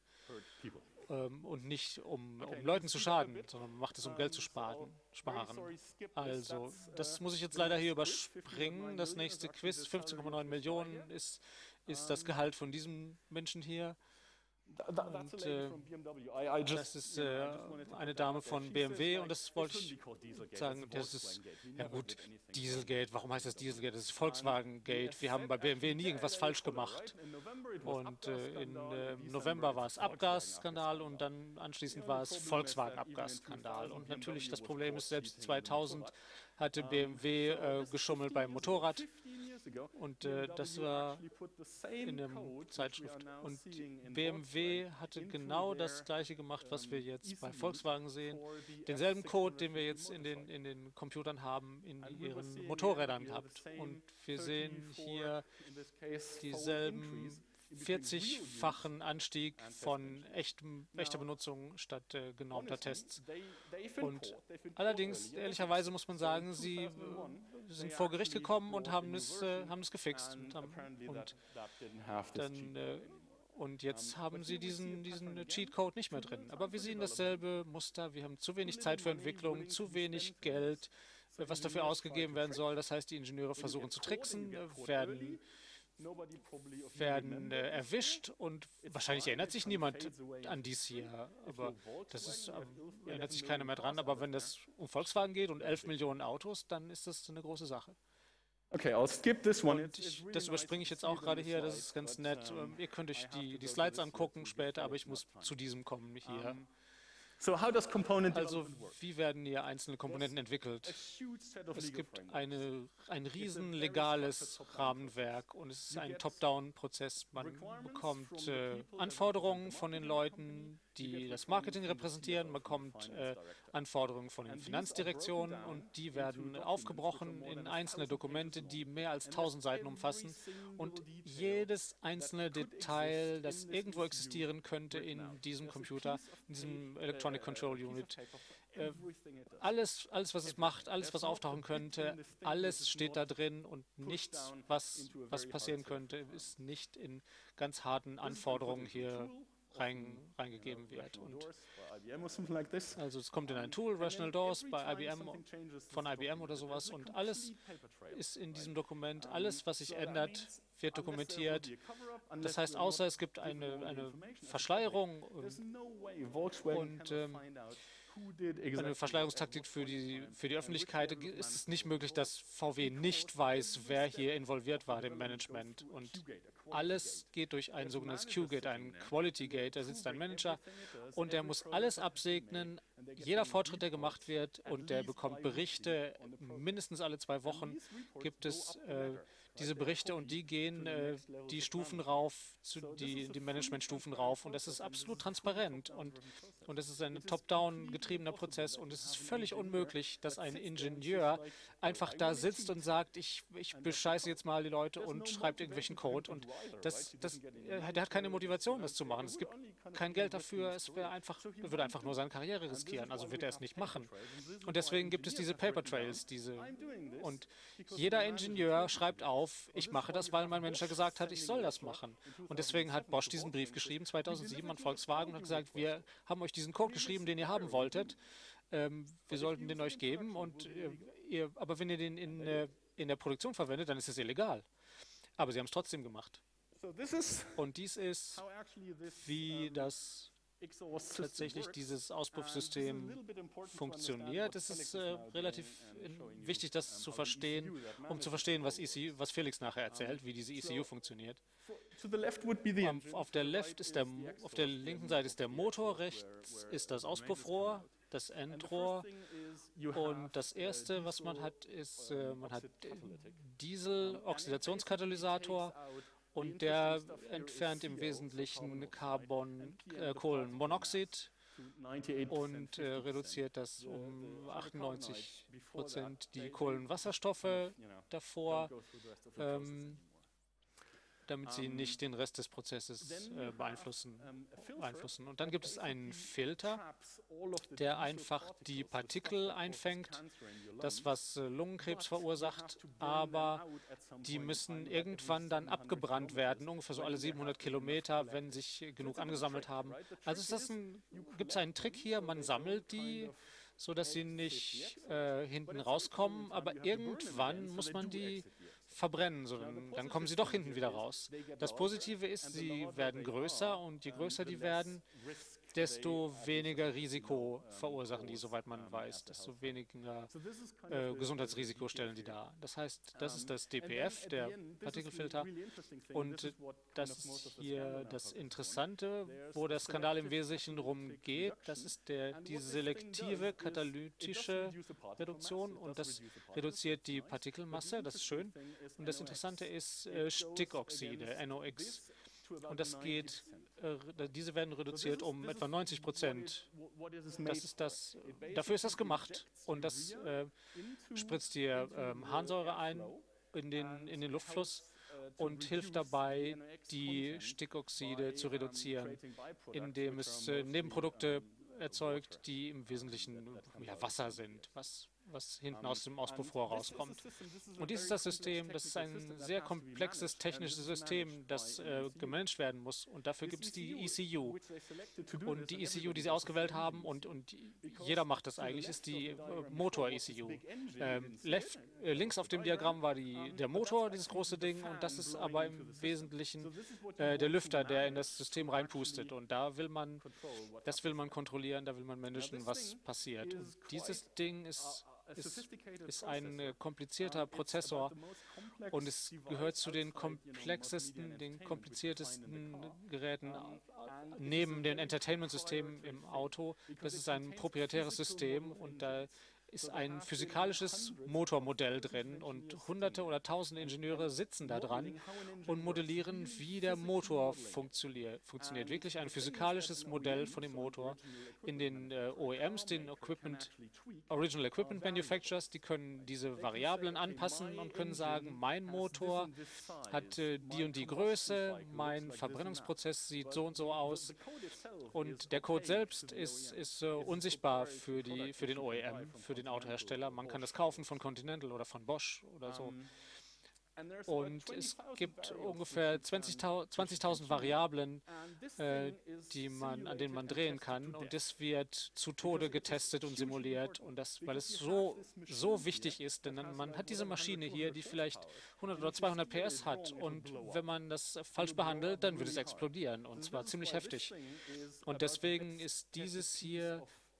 Ähm, und nicht um, um Leuten zu schaden, sondern man macht es, um Geld zu sparen. sparen. Also, das muss ich jetzt leider hier überspringen. Das nächste Quiz, fünfzehn Komma neun Millionen, ist, ist das Gehalt von diesem Menschen hier. Und äh, das ist äh, eine Dame von B M W, und das wollte ich sagen, das ist, ja gut, Dieselgate, warum heißt das Dieselgate? Das ist Volkswagen-Gate. Wir haben bei B M W nie irgendwas falsch gemacht. Und äh, im äh, November war es Abgasskandal, und dann anschließend war es Volkswagen-Abgasskandal. Und natürlich, das Problem ist, selbst zweitausend hatte B M W äh, geschummelt beim Motorrad. Und äh, das war in der Zeitschrift. Und B M W hatte genau das Gleiche gemacht, was wir jetzt bei Volkswagen sehen. Denselben Code, den wir jetzt in den, in den Computern haben, in ihren Motorrädern gehabt. Und wir sehen hier dieselben vierzigfachen Anstieg von echtem, echter Benutzung statt äh, genormter Tests. Und allerdings, ehrlicherweise muss man sagen, sie äh, sind vor Gericht gekommen und haben es, äh, haben es gefixt. Und, haben, und, dann, äh, und jetzt haben sie diesen, diesen Cheatcode nicht mehr drin. Aber wir sehen dasselbe Muster. Wir haben zu wenig Zeit für Entwicklung, zu wenig Geld, äh, was dafür ausgegeben werden soll. Das heißt, die Ingenieure versuchen zu tricksen, äh, werden werden äh, erwischt, und wahrscheinlich erinnert sich niemand an dies hier, aber das ist, äh, erinnert sich keiner mehr dran, aber wenn das um Volkswagen geht und elf Millionen Autos, dann ist das eine große Sache. Okay, I'll skip this one. Und ich, das überspringe ich jetzt auch gerade hier, das ist ganz nett. Ähm, ihr könnt euch die, die Slides angucken später, aber ich muss zu diesem kommen hier. So how does component Also, wie werden hier einzelne Komponenten entwickelt? Es gibt eine, ein riesen legales Rahmenwerk, und es ist ein Top-Down-Prozess. Man bekommt äh, Anforderungen von den Leuten, die das Marketing repräsentieren, man bekommt äh, Anforderungen von den Finanzdirektionen, und die werden aufgebrochen in einzelne Dokumente, die mehr als tausend Seiten umfassen. Und jedes einzelne Detail, das irgendwo existieren könnte in diesem Computer, in diesem Electronic Control Unit, äh, alles, alles, was es macht, alles, was auftauchen könnte, alles steht da drin, und nichts, was, was passieren könnte, ist nicht in ganz harten Anforderungen hier rein, reingegeben wird. Und also es kommt in ein Tool, Rational Doors bei I B M, von I B M oder sowas, und alles ist in diesem Dokument, alles, was sich ändert, wird dokumentiert. Das heißt, außer es gibt eine, eine Verschleierung, und, und ähm, eine Verschleierungstaktik für die, für die Öffentlichkeit ist es nicht möglich, dass V W nicht weiß, wer hier involviert war im Management. Und alles geht durch ein sogenanntes Q-Gate, ein Quality Gate. Da sitzt ein Manager und der muss alles absegnen, jeder Fortschritt, der gemacht wird, und der bekommt Berichte. Mindestens alle zwei Wochen gibt es äh, diese Berichte und die gehen äh, die Stufen rauf, zu die, die Managementstufen rauf, und das ist absolut transparent und, und es ist ein top-down getriebener Prozess, und es ist völlig unmöglich, dass ein Ingenieur einfach da sitzt und sagt, ich, ich bescheiße jetzt mal die Leute und schreibt irgendwelchen Code, und das, das, äh, der hat keine Motivation, das zu machen. Es gibt kein Geld dafür, es wäre einfach, er würde einfach nur seine Karriere riskieren, also wird er es nicht machen. Und deswegen gibt es diese Paper Trails, diese, und jeder Ingenieur schreibt auf, ich mache das, weil mein Manager gesagt hat, ich soll das machen. Und deswegen hat Bosch diesen Brief geschrieben, zweitausendsieben an Volkswagen, und hat gesagt, wir haben euch diesen Code geschrieben, den ihr haben wolltet. Ähm, wir sollten den euch geben, und, äh, ihr, aber wenn ihr den in, äh, in der Produktion verwendet, dann ist es illegal. Aber sie haben es trotzdem gemacht. Und dies ist, wie das tatsächlich dieses Auspuffsystem funktioniert. Es ist äh, relativ wichtig, das zu verstehen, um zu verstehen, was, E C U, was Felix nachher erzählt, wie diese E C U funktioniert. Um, auf der Left ist der, auf der linken Seite ist der Motor, rechts ist das Auspuffrohr, das Endrohr, und das erste, was man hat, ist, äh, man hat Diesel-Oxidationskatalysator, und der entfernt im Wesentlichen Carbon, äh, Kohlenmonoxid und äh, reduziert das um achtundneunzig Prozent die Kohlenwasserstoffe davor, ähm, damit sie nicht den Rest des Prozesses äh, beeinflussen, beeinflussen. Und dann gibt es einen Filter, der einfach die Partikel einfängt, das, was äh, Lungenkrebs verursacht, aber die müssen irgendwann dann abgebrannt werden, ungefähr so alle siebenhundert Kilometer, wenn sich genug angesammelt haben. Also ist das ein, gibt es einen Trick hier, man sammelt die, sodass sie nicht äh, hinten rauskommen, aber irgendwann muss man die verbrennen, so dann, dann kommen sie doch hinten wieder raus. Das Positive ist, sie werden größer, und je größer die werden, desto weniger Risiko verursachen die, soweit man weiß, desto weniger äh, Gesundheitsrisiko stellen die dar. Das heißt, das ist das D P F, der Partikelfilter, und das ist hier das Interessante, wo der Skandal im Wesentlichen rumgeht. Das ist der, die selektive katalytische Reduktion, und das reduziert die Partikelmasse, das ist schön. Und das Interessante ist äh, Stickoxide, N O X. Und das geht, äh, diese werden reduziert um etwa neunzig Prozent. Das ist das, dafür ist das gemacht. Und das äh, spritzt hier äh, Harnsäure ein in den, in den Luftfluss und hilft dabei, die Stickoxide zu reduzieren, indem es äh, Nebenprodukte erzeugt, die im Wesentlichen ja, Wasser sind, was was hinten aus dem Auspuffrohr rauskommt. Und dies ist das System, das ist ein sehr komplexes technisches System, das äh, gemanagt werden muss. Und dafür gibt es die E C U. Und die E C U, die sie ausgewählt haben, und, und jeder macht das eigentlich, ist die äh, Motor-E C U. Ähm, left, äh, links auf dem Diagramm war die, der Motor, dieses große Ding, und das ist aber im Wesentlichen äh, der Lüfter, der in das System reinpustet. Und da will man, das will man kontrollieren, da will man managen, was passiert. Und dieses Ding ist Ist, ist ein äh, komplizierter Prozessor, und es gehört zu den komplexesten, den kompliziertesten Geräten neben den Entertainment-Systemen im Auto. Das ist ein proprietäres System, und da ist ein physikalisches Motormodell drin, und hunderte oder tausende Ingenieure sitzen da dran und modellieren, wie der Motor funktioniert. funktioniert. Wirklich ein physikalisches Modell von dem Motor. In den äh, O E Ms, den Equipment, Original Equipment Manufacturers, die können diese Variablen anpassen und können sagen, mein Motor hat äh, die und die Größe, mein Verbrennungsprozess sieht so und so aus, und der Code selbst ist, ist äh, unsichtbar für, die, für den O E M, für den Autohersteller. Man kann das kaufen von Continental oder von Bosch oder so. Und es gibt ungefähr zwanzigtausend Variablen, äh, die man, an denen man drehen kann. Und das wird zu Tode getestet und simuliert. Und das, weil es so, so wichtig ist, denn man hat diese Maschine hier, die vielleicht hundert oder zweihundert P S hat. Und wenn man das falsch behandelt, dann wird es explodieren. Und zwar ziemlich heftig. Und deswegen ist dieses hier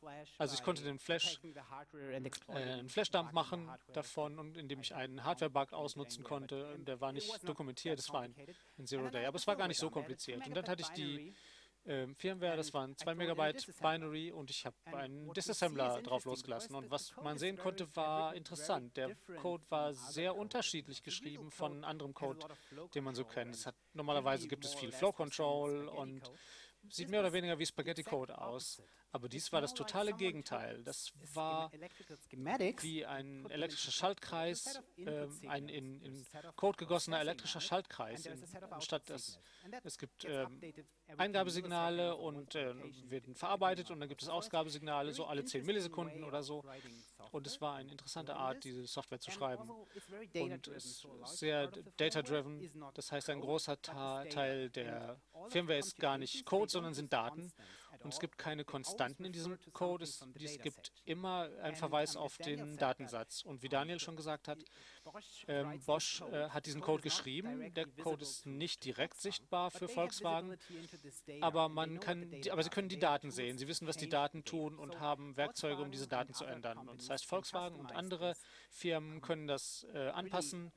Also ich konnte den Flash, äh, einen Flashdump machen davon, und indem ich einen Hardware-Bug ausnutzen konnte. Der war nicht dokumentiert, das war ein, ein Zero-Day, aber es war gar nicht so kompliziert. Und dann hatte ich die ähm, Firmware, das waren zwei Megabyte Binary, und ich habe einen Disassembler drauf losgelassen. Und was man sehen konnte, war interessant. Der Code war sehr unterschiedlich geschrieben von anderem Code, den man so kennt. Es hat, normalerweise gibt es viel Flow Control und sieht mehr oder weniger wie Spaghetti Code aus. Aber dies war das totale Gegenteil. Das war wie ein elektrischer Schaltkreis, äh, ein in, in Code gegossener elektrischer Schaltkreis. In, anstatt dass es gibt äh, Eingabesignale und äh, werden verarbeitet und dann gibt es Ausgabesignale so alle zehn Millisekunden oder so. Und es war eine interessante Art, diese Software zu schreiben. Und es ist sehr data-driven. Das heißt, ein großer Teil der Firmware ist gar nicht Code, sondern sind Daten. Und es gibt keine Konstanten in diesem Code. Es, es gibt immer einen Verweis auf den Datensatz. Und wie Daniel schon gesagt hat, ähm, Bosch äh, hat diesen Code geschrieben. Der Code ist nicht direkt sichtbar für Volkswagen, aber man kann, die, aber sie können die Daten sehen. Sie wissen, was die Daten tun und haben Werkzeuge, um diese Daten zu ändern. Und das heißt, Volkswagen und andere Firmen können das äh, anpassen.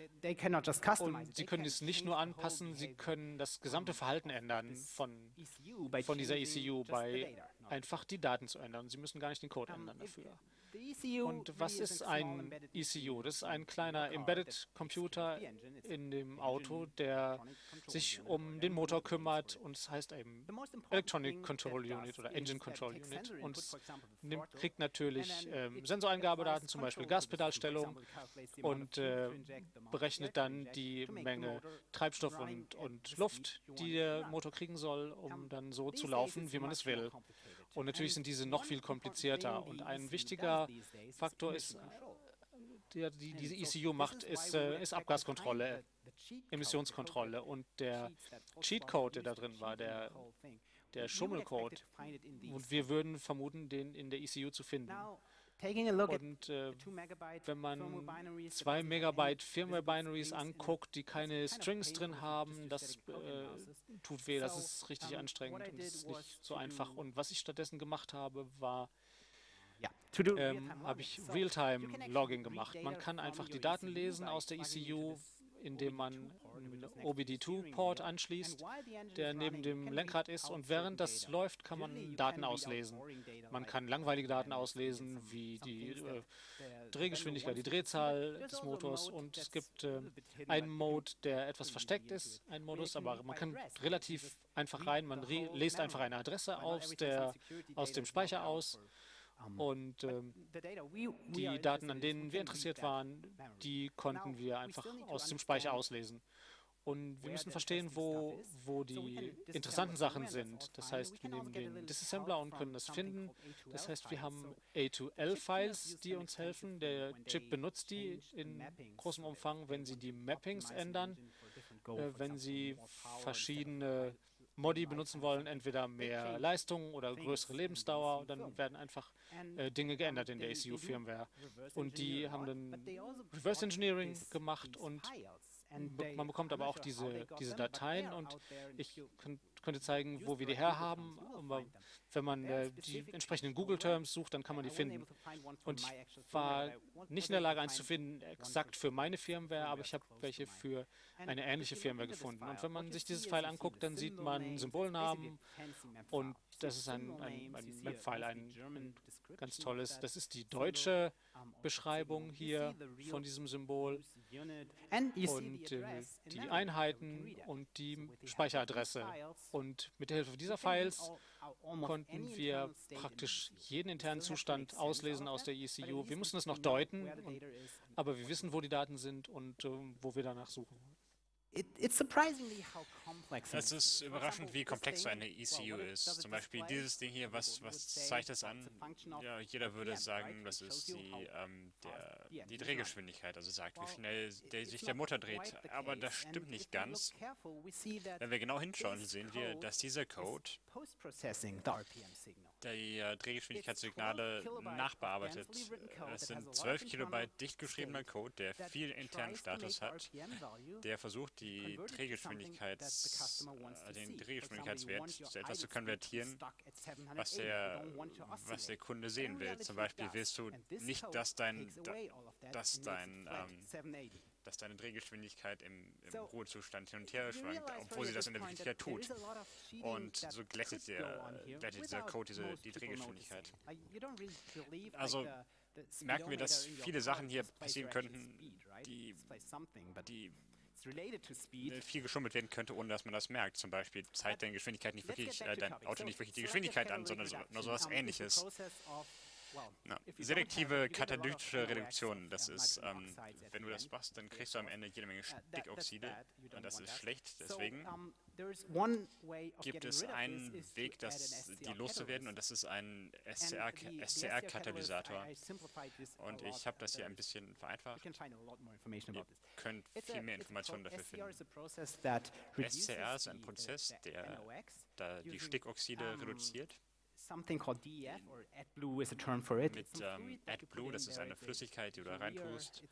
Und sie können es nicht nur anpassen, sie können das gesamte Verhalten ändern von, von dieser E C U, bei einfach die Daten zu ändern. Sie müssen gar nicht den Code ändern dafür. Und was ist ein E C U? Das ist ein kleiner Embedded Computer in dem Auto, der sich um den Motor kümmert, und es heißt eben Electronic Control Unit oder Engine Control Unit. Und es nimmt, kriegt natürlich ähm, Sensoreingabedaten, zum Beispiel Gaspedalstellung, und äh, berechnet dann die Menge Treibstoff und, und Luft, die der Motor kriegen soll, um dann so zu laufen, wie man es will. Und natürlich sind diese noch viel komplizierter. Und ein wichtiger Faktor ist, der die, diese E C U macht, ist, äh, ist Abgaskontrolle, Emissionskontrolle. Und der Cheatcode, der da drin war, der, der Schummelcode, und wir würden vermuten, den in der E C U zu finden. Und äh, wenn man zwei Megabyte Firmware-Binaries anguckt, die keine Strings drin haben, das äh, tut weh, das ist richtig anstrengend und das ist nicht so einfach. Und was ich stattdessen gemacht habe, war, ähm, habe ich Realtime-Logging gemacht. Man kann einfach die Daten lesen aus der E C U, indem man einen O B D zwei Port anschließt, der neben dem Lenkrad ist, und während das läuft, kann man Daten auslesen. Man kann langweilige Daten auslesen, wie die äh, Drehgeschwindigkeit, die Drehzahl des Motors, und es gibt äh, einen Mode, der etwas versteckt ist, ein Modus, aber man kann relativ einfach rein, man liest einfach eine Adresse aus, der, aus dem Speicher aus. Und ähm, die Daten, an denen wir interessiert waren, die konnten wir einfach aus dem Speicher auslesen. Und wir müssen verstehen, wo, wo die interessanten Sachen sind. Das heißt, wir nehmen den Disassembler und können das finden. Das heißt, wir haben A zwei L-Files, die uns helfen. Der Chip benutzt die in großem Umfang, wenn Sie die Mappings ändern, äh, wenn Sie verschiedene Modi benutzen wollen, entweder mehr Leistung oder größere Lebensdauer, dann werden einfach äh, Dinge geändert in der E C U-Firmware. Und die haben dann Reverse Engineering gemacht, und be man bekommt aber auch diese, diese Dateien, und ich könnt, könnte zeigen, wo wir die herhaben. Aber wenn man äh, die entsprechenden Google-Terms sucht, dann kann man die finden. Und ich war nicht in der Lage, eins zu finden, exakt für meine Firmware, aber ich habe welche für eine ähnliche Firmware gefunden. Und wenn man sich dieses File anguckt, dann sieht man Symbolnamen, und das ist ein, ein, ein Map-File, ein, ein ganz tolles. Das ist die deutsche Beschreibung hier von diesem Symbol und äh, die Einheiten und die Speicheradresse. Und mit der Hilfe dieser Files konnten wir praktisch jeden internen Zustand auslesen aus der E C U. Wir mussten es noch deuten, und, aber wir wissen, wo die Daten sind und äh, wo wir danach suchen. Es ist überraschend, wie komplex so eine E C U ist. Zum Beispiel dieses Ding hier, was, was zeigt das an? Ja, jeder würde sagen, das ist die, ähm, der, die Drehgeschwindigkeit, also sagt, wie schnell der, sich der Motor dreht. Aber das stimmt nicht ganz. Wenn wir genau hinschauen, sehen wir, dass dieser Code die äh, Drehgeschwindigkeitssignale nachbearbeitet. Es sind zwölf Kilobyte dicht geschriebener Code, der viel internen Status hat, der versucht, die Drehgeschwindigkeits, äh, den Drehgeschwindigkeitswert zu etwas zu konvertieren, was der, was der Kunde sehen will. Zum Beispiel willst du nicht, dass dein, dass dein ähm, dass deine Drehgeschwindigkeit im, im Ruhezustand hin und her schwankt, obwohl sie das in der Wirklichkeit tut. Und so glättet, der, glättet dieser Code diese, die Drehgeschwindigkeit. Also merken wir, dass viele Sachen hier passieren könnten, die, die viel geschummelt werden könnte, ohne dass man das merkt. Zum Beispiel zeigt deine Geschwindigkeit nicht wirklich, äh, dein Auto nicht wirklich die Geschwindigkeit an, sondern so, nur sowas Ähnliches. Ja. Selektive katalytische Reduktion, das ist, ähm, wenn du das machst, dann kriegst du am Ende jede Menge Stickoxide und das ist schlecht. Deswegen gibt es einen Weg, das, die loszuwerden, und das ist ein S C R-Katalysator. Und ich habe das hier ein bisschen vereinfacht. Ihr könnt viel mehr Informationen dafür finden. S C R ist ein Prozess, der da die Stickoxide reduziert. Something called D E F, or AdBlue is a term for it. Mit ähm, AdBlue, das ist eine Flüssigkeit, die du da reintust.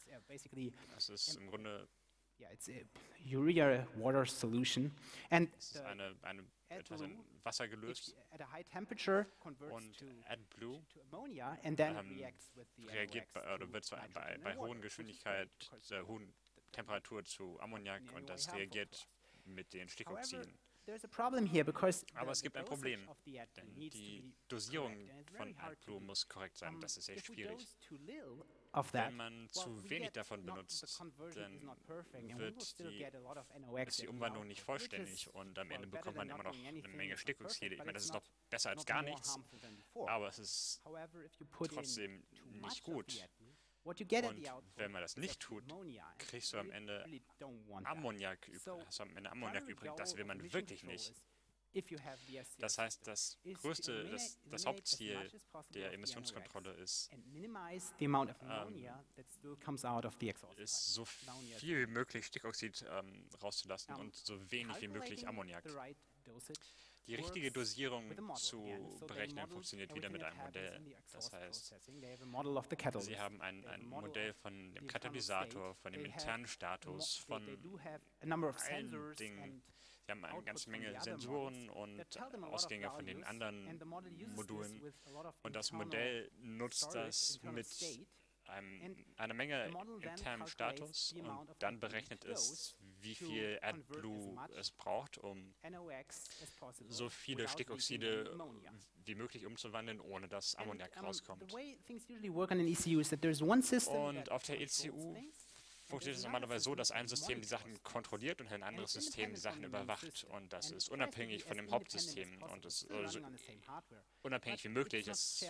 Das ist im Grunde yeah, it's a urea water solution, and das ist eine, eine etwas in Wasser gelöst. at a high temperature converts Und to, AdBlue to ammonia, and then ähm, reacts with the reagiert N O X bei, oder to wird zwar bei, nitrogen bei and hohen water, Geschwindigkeit, which is great, der hohen Temperatur zu Ammoniak, und das reagiert mit den Stickoxiden. There's a problem here because Aber es the gibt ein dosage Problem, of the AdBlue denn needs to die be Dosierung correct, and it's von very hard to AdBlue do. muss korrekt sein. Um, Das ist echt if we schwierig. dose too little of that, Wenn man well, zu we wenig get davon not- benutzt, the conversion is dann not perfect, and we will wird still die, get a lot of N O X ist die at the Umwandlung nicht output, which vollständig, is, und am well, Ende better bekommt than man immer not noch doing eine anything, Menge it's not perfect, Stickoxide. Ich but meine, das it's ist not- noch besser als not gar more nichts, harmful than before. aber es ist However, if you put in trotzdem too nicht much of gut. the AdBlue, what you get at Und the output wenn man das is nicht actually tut, ammonia, and kriegst we du am really- Ende really don't want that. Ammoniak übrig. So, Hast du am Ende Ammoniak primary übrig. Das goal will of man emission wirklich control nicht. is, if you have the S C R Das heißt, system, das is to größte, eliminate- das, das eliminate as Hauptziel much as possible der of the Emissionskontrolle N O X ist, and minimize the amount of ammonia that still comes out of the exhaust pipe. ist so Ammonia is viel wie möglich Stickoxid ähm, rauszulassen Um, und so wenig wie möglich calculating Ammoniak. the right dosage Die richtige works Dosierung with a model zu again. So they berechnen modeled funktioniert wieder mit everything einem that happens Modell. in the Das exhaust heißt, processing. They have a model of the catalyst. Sie haben ein, They have ein a model Modell of von dem the internal Katalysator, state. von dem They have internen a mo- Status, they- von they do have a number of allen sensors Dingen. and Sie haben eine outputs ganze from the Menge other Sensoren models und that tell them a lot of Ausgänge von den values, anderen and the model uses this Modulen. with a lot of Und das internal Modell nutzt storage, das internal mit state. einem, And einer Menge the model then internem calculates Status, the amount und of dann AdBlue berechnet to es, dose wie to viel convert as AdBlue much es braucht, um N O X as possible so viele without leaking Stickoxide any ammonia. wie möglich umzuwandeln, ohne dass And, Ammoniak um, rauskommt. the way things usually work on an E C U is that there's one system Und that auf der controls E C U things, funktioniert es normalerweise so, dass ein System die Sachen kontrolliert und ein anderes System die Sachen überwacht. Und das ist unabhängig von dem Hauptsystem und es ist also unabhängig wie möglich es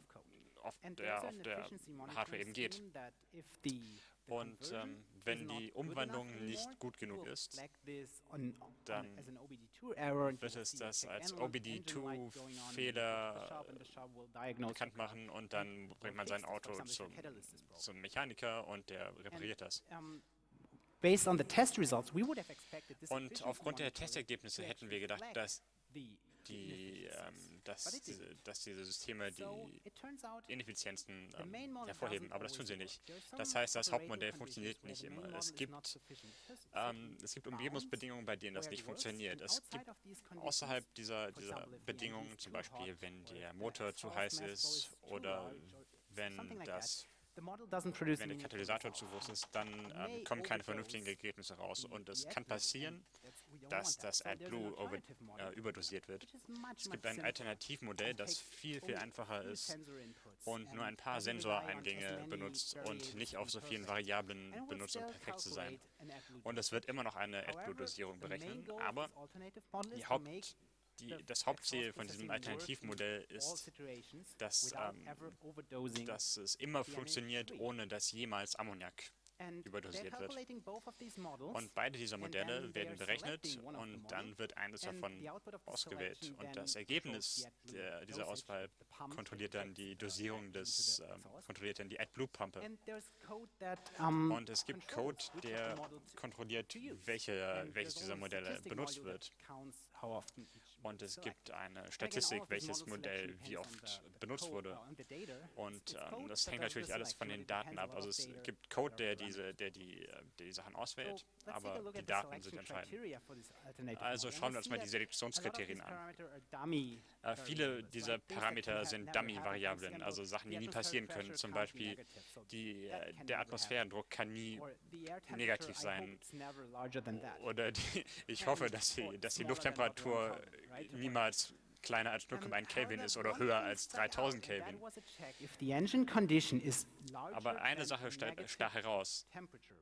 auf der, auf der Hardware eben geht. Und ähm, wenn die Umwandlung nicht gut genug ist, dann wird es das als O B D zwei Fehler bekannt machen, und dann bringt man sein Auto zum, zum Mechaniker und der repariert das. Based on the test results, we would have expected this Und efficiency aufgrund der monitoring Testergebnisse to hätten wir gedacht, reflect dass the die, ähm, dass, But it diese, didn't. dass diese Systeme So die it turns out Ineffizienzen the main ähm, model hervorheben, doesn't aber das tun sie always nicht. work. There are some Das heißt, das operating Hauptmodell conditions funktioniert where nicht the main immer. model Es is not gibt, sufficient. ähm, es gibt Umgebungsbedingungen, bei denen das where nicht it works, funktioniert. and Es outside gibt of these conditions, außerhalb dieser, for dieser example, if the Bedingungen, engine is zum too Beispiel hot, wenn or der if the Motor zu exhaust heiß mass ist flow is too oder large, or wenn something like das that, the model doesn't produce wenn der meaningful Katalysator results. zu groß ist, dann ähm, kommen keine vernünftigen Ergebnisse raus. Und es kann passieren, dass das AdBlue over, äh, überdosiert wird. Es gibt ein Alternativmodell, das viel, viel einfacher ist und nur ein paar Sensoreingänge benutzt und nicht auf so vielen Variablen benutzt, um perfekt zu sein. Und es wird immer noch eine AdBlue-Dosierung berechnen, aber die Haupt, die, das Hauptziel von diesem Alternativmodell ist, dass, ähm, dass es immer funktioniert, ohne dass jemals Ammoniak überdosiert wird. Und beide dieser Modelle werden berechnet und dann wird eines davon ausgewählt. Und das Ergebnis der, dieser Auswahl kontrolliert dann die Dosierung des, ähm, kontrolliert dann die AdBlue-Pumpe. Und es gibt Code, der kontrolliert, welche, welches dieser Modelle benutzt wird. Und es gibt eine Statistik, welches Modell wie oft benutzt wurde. Und ähm, das hängt natürlich alles von den Daten ab. Also es gibt Code, der diese, der die, der die Sachen auswählt, aber die Daten sind entscheidend. Also schauen wir uns mal die Selektionskriterien an. Äh, viele dieser Parameter sind Dummy-Variablen, also Sachen, die nie passieren können. Zum Beispiel die, äh, der Atmosphärendruck kann nie negativ sein. Oder die, ich hoffe, dass die, dass die Lufttemperatur niemals kleiner als null Komma eins Kelvin ist oder höher als dreitausend Kelvin. Aber eine Sache stach heraus.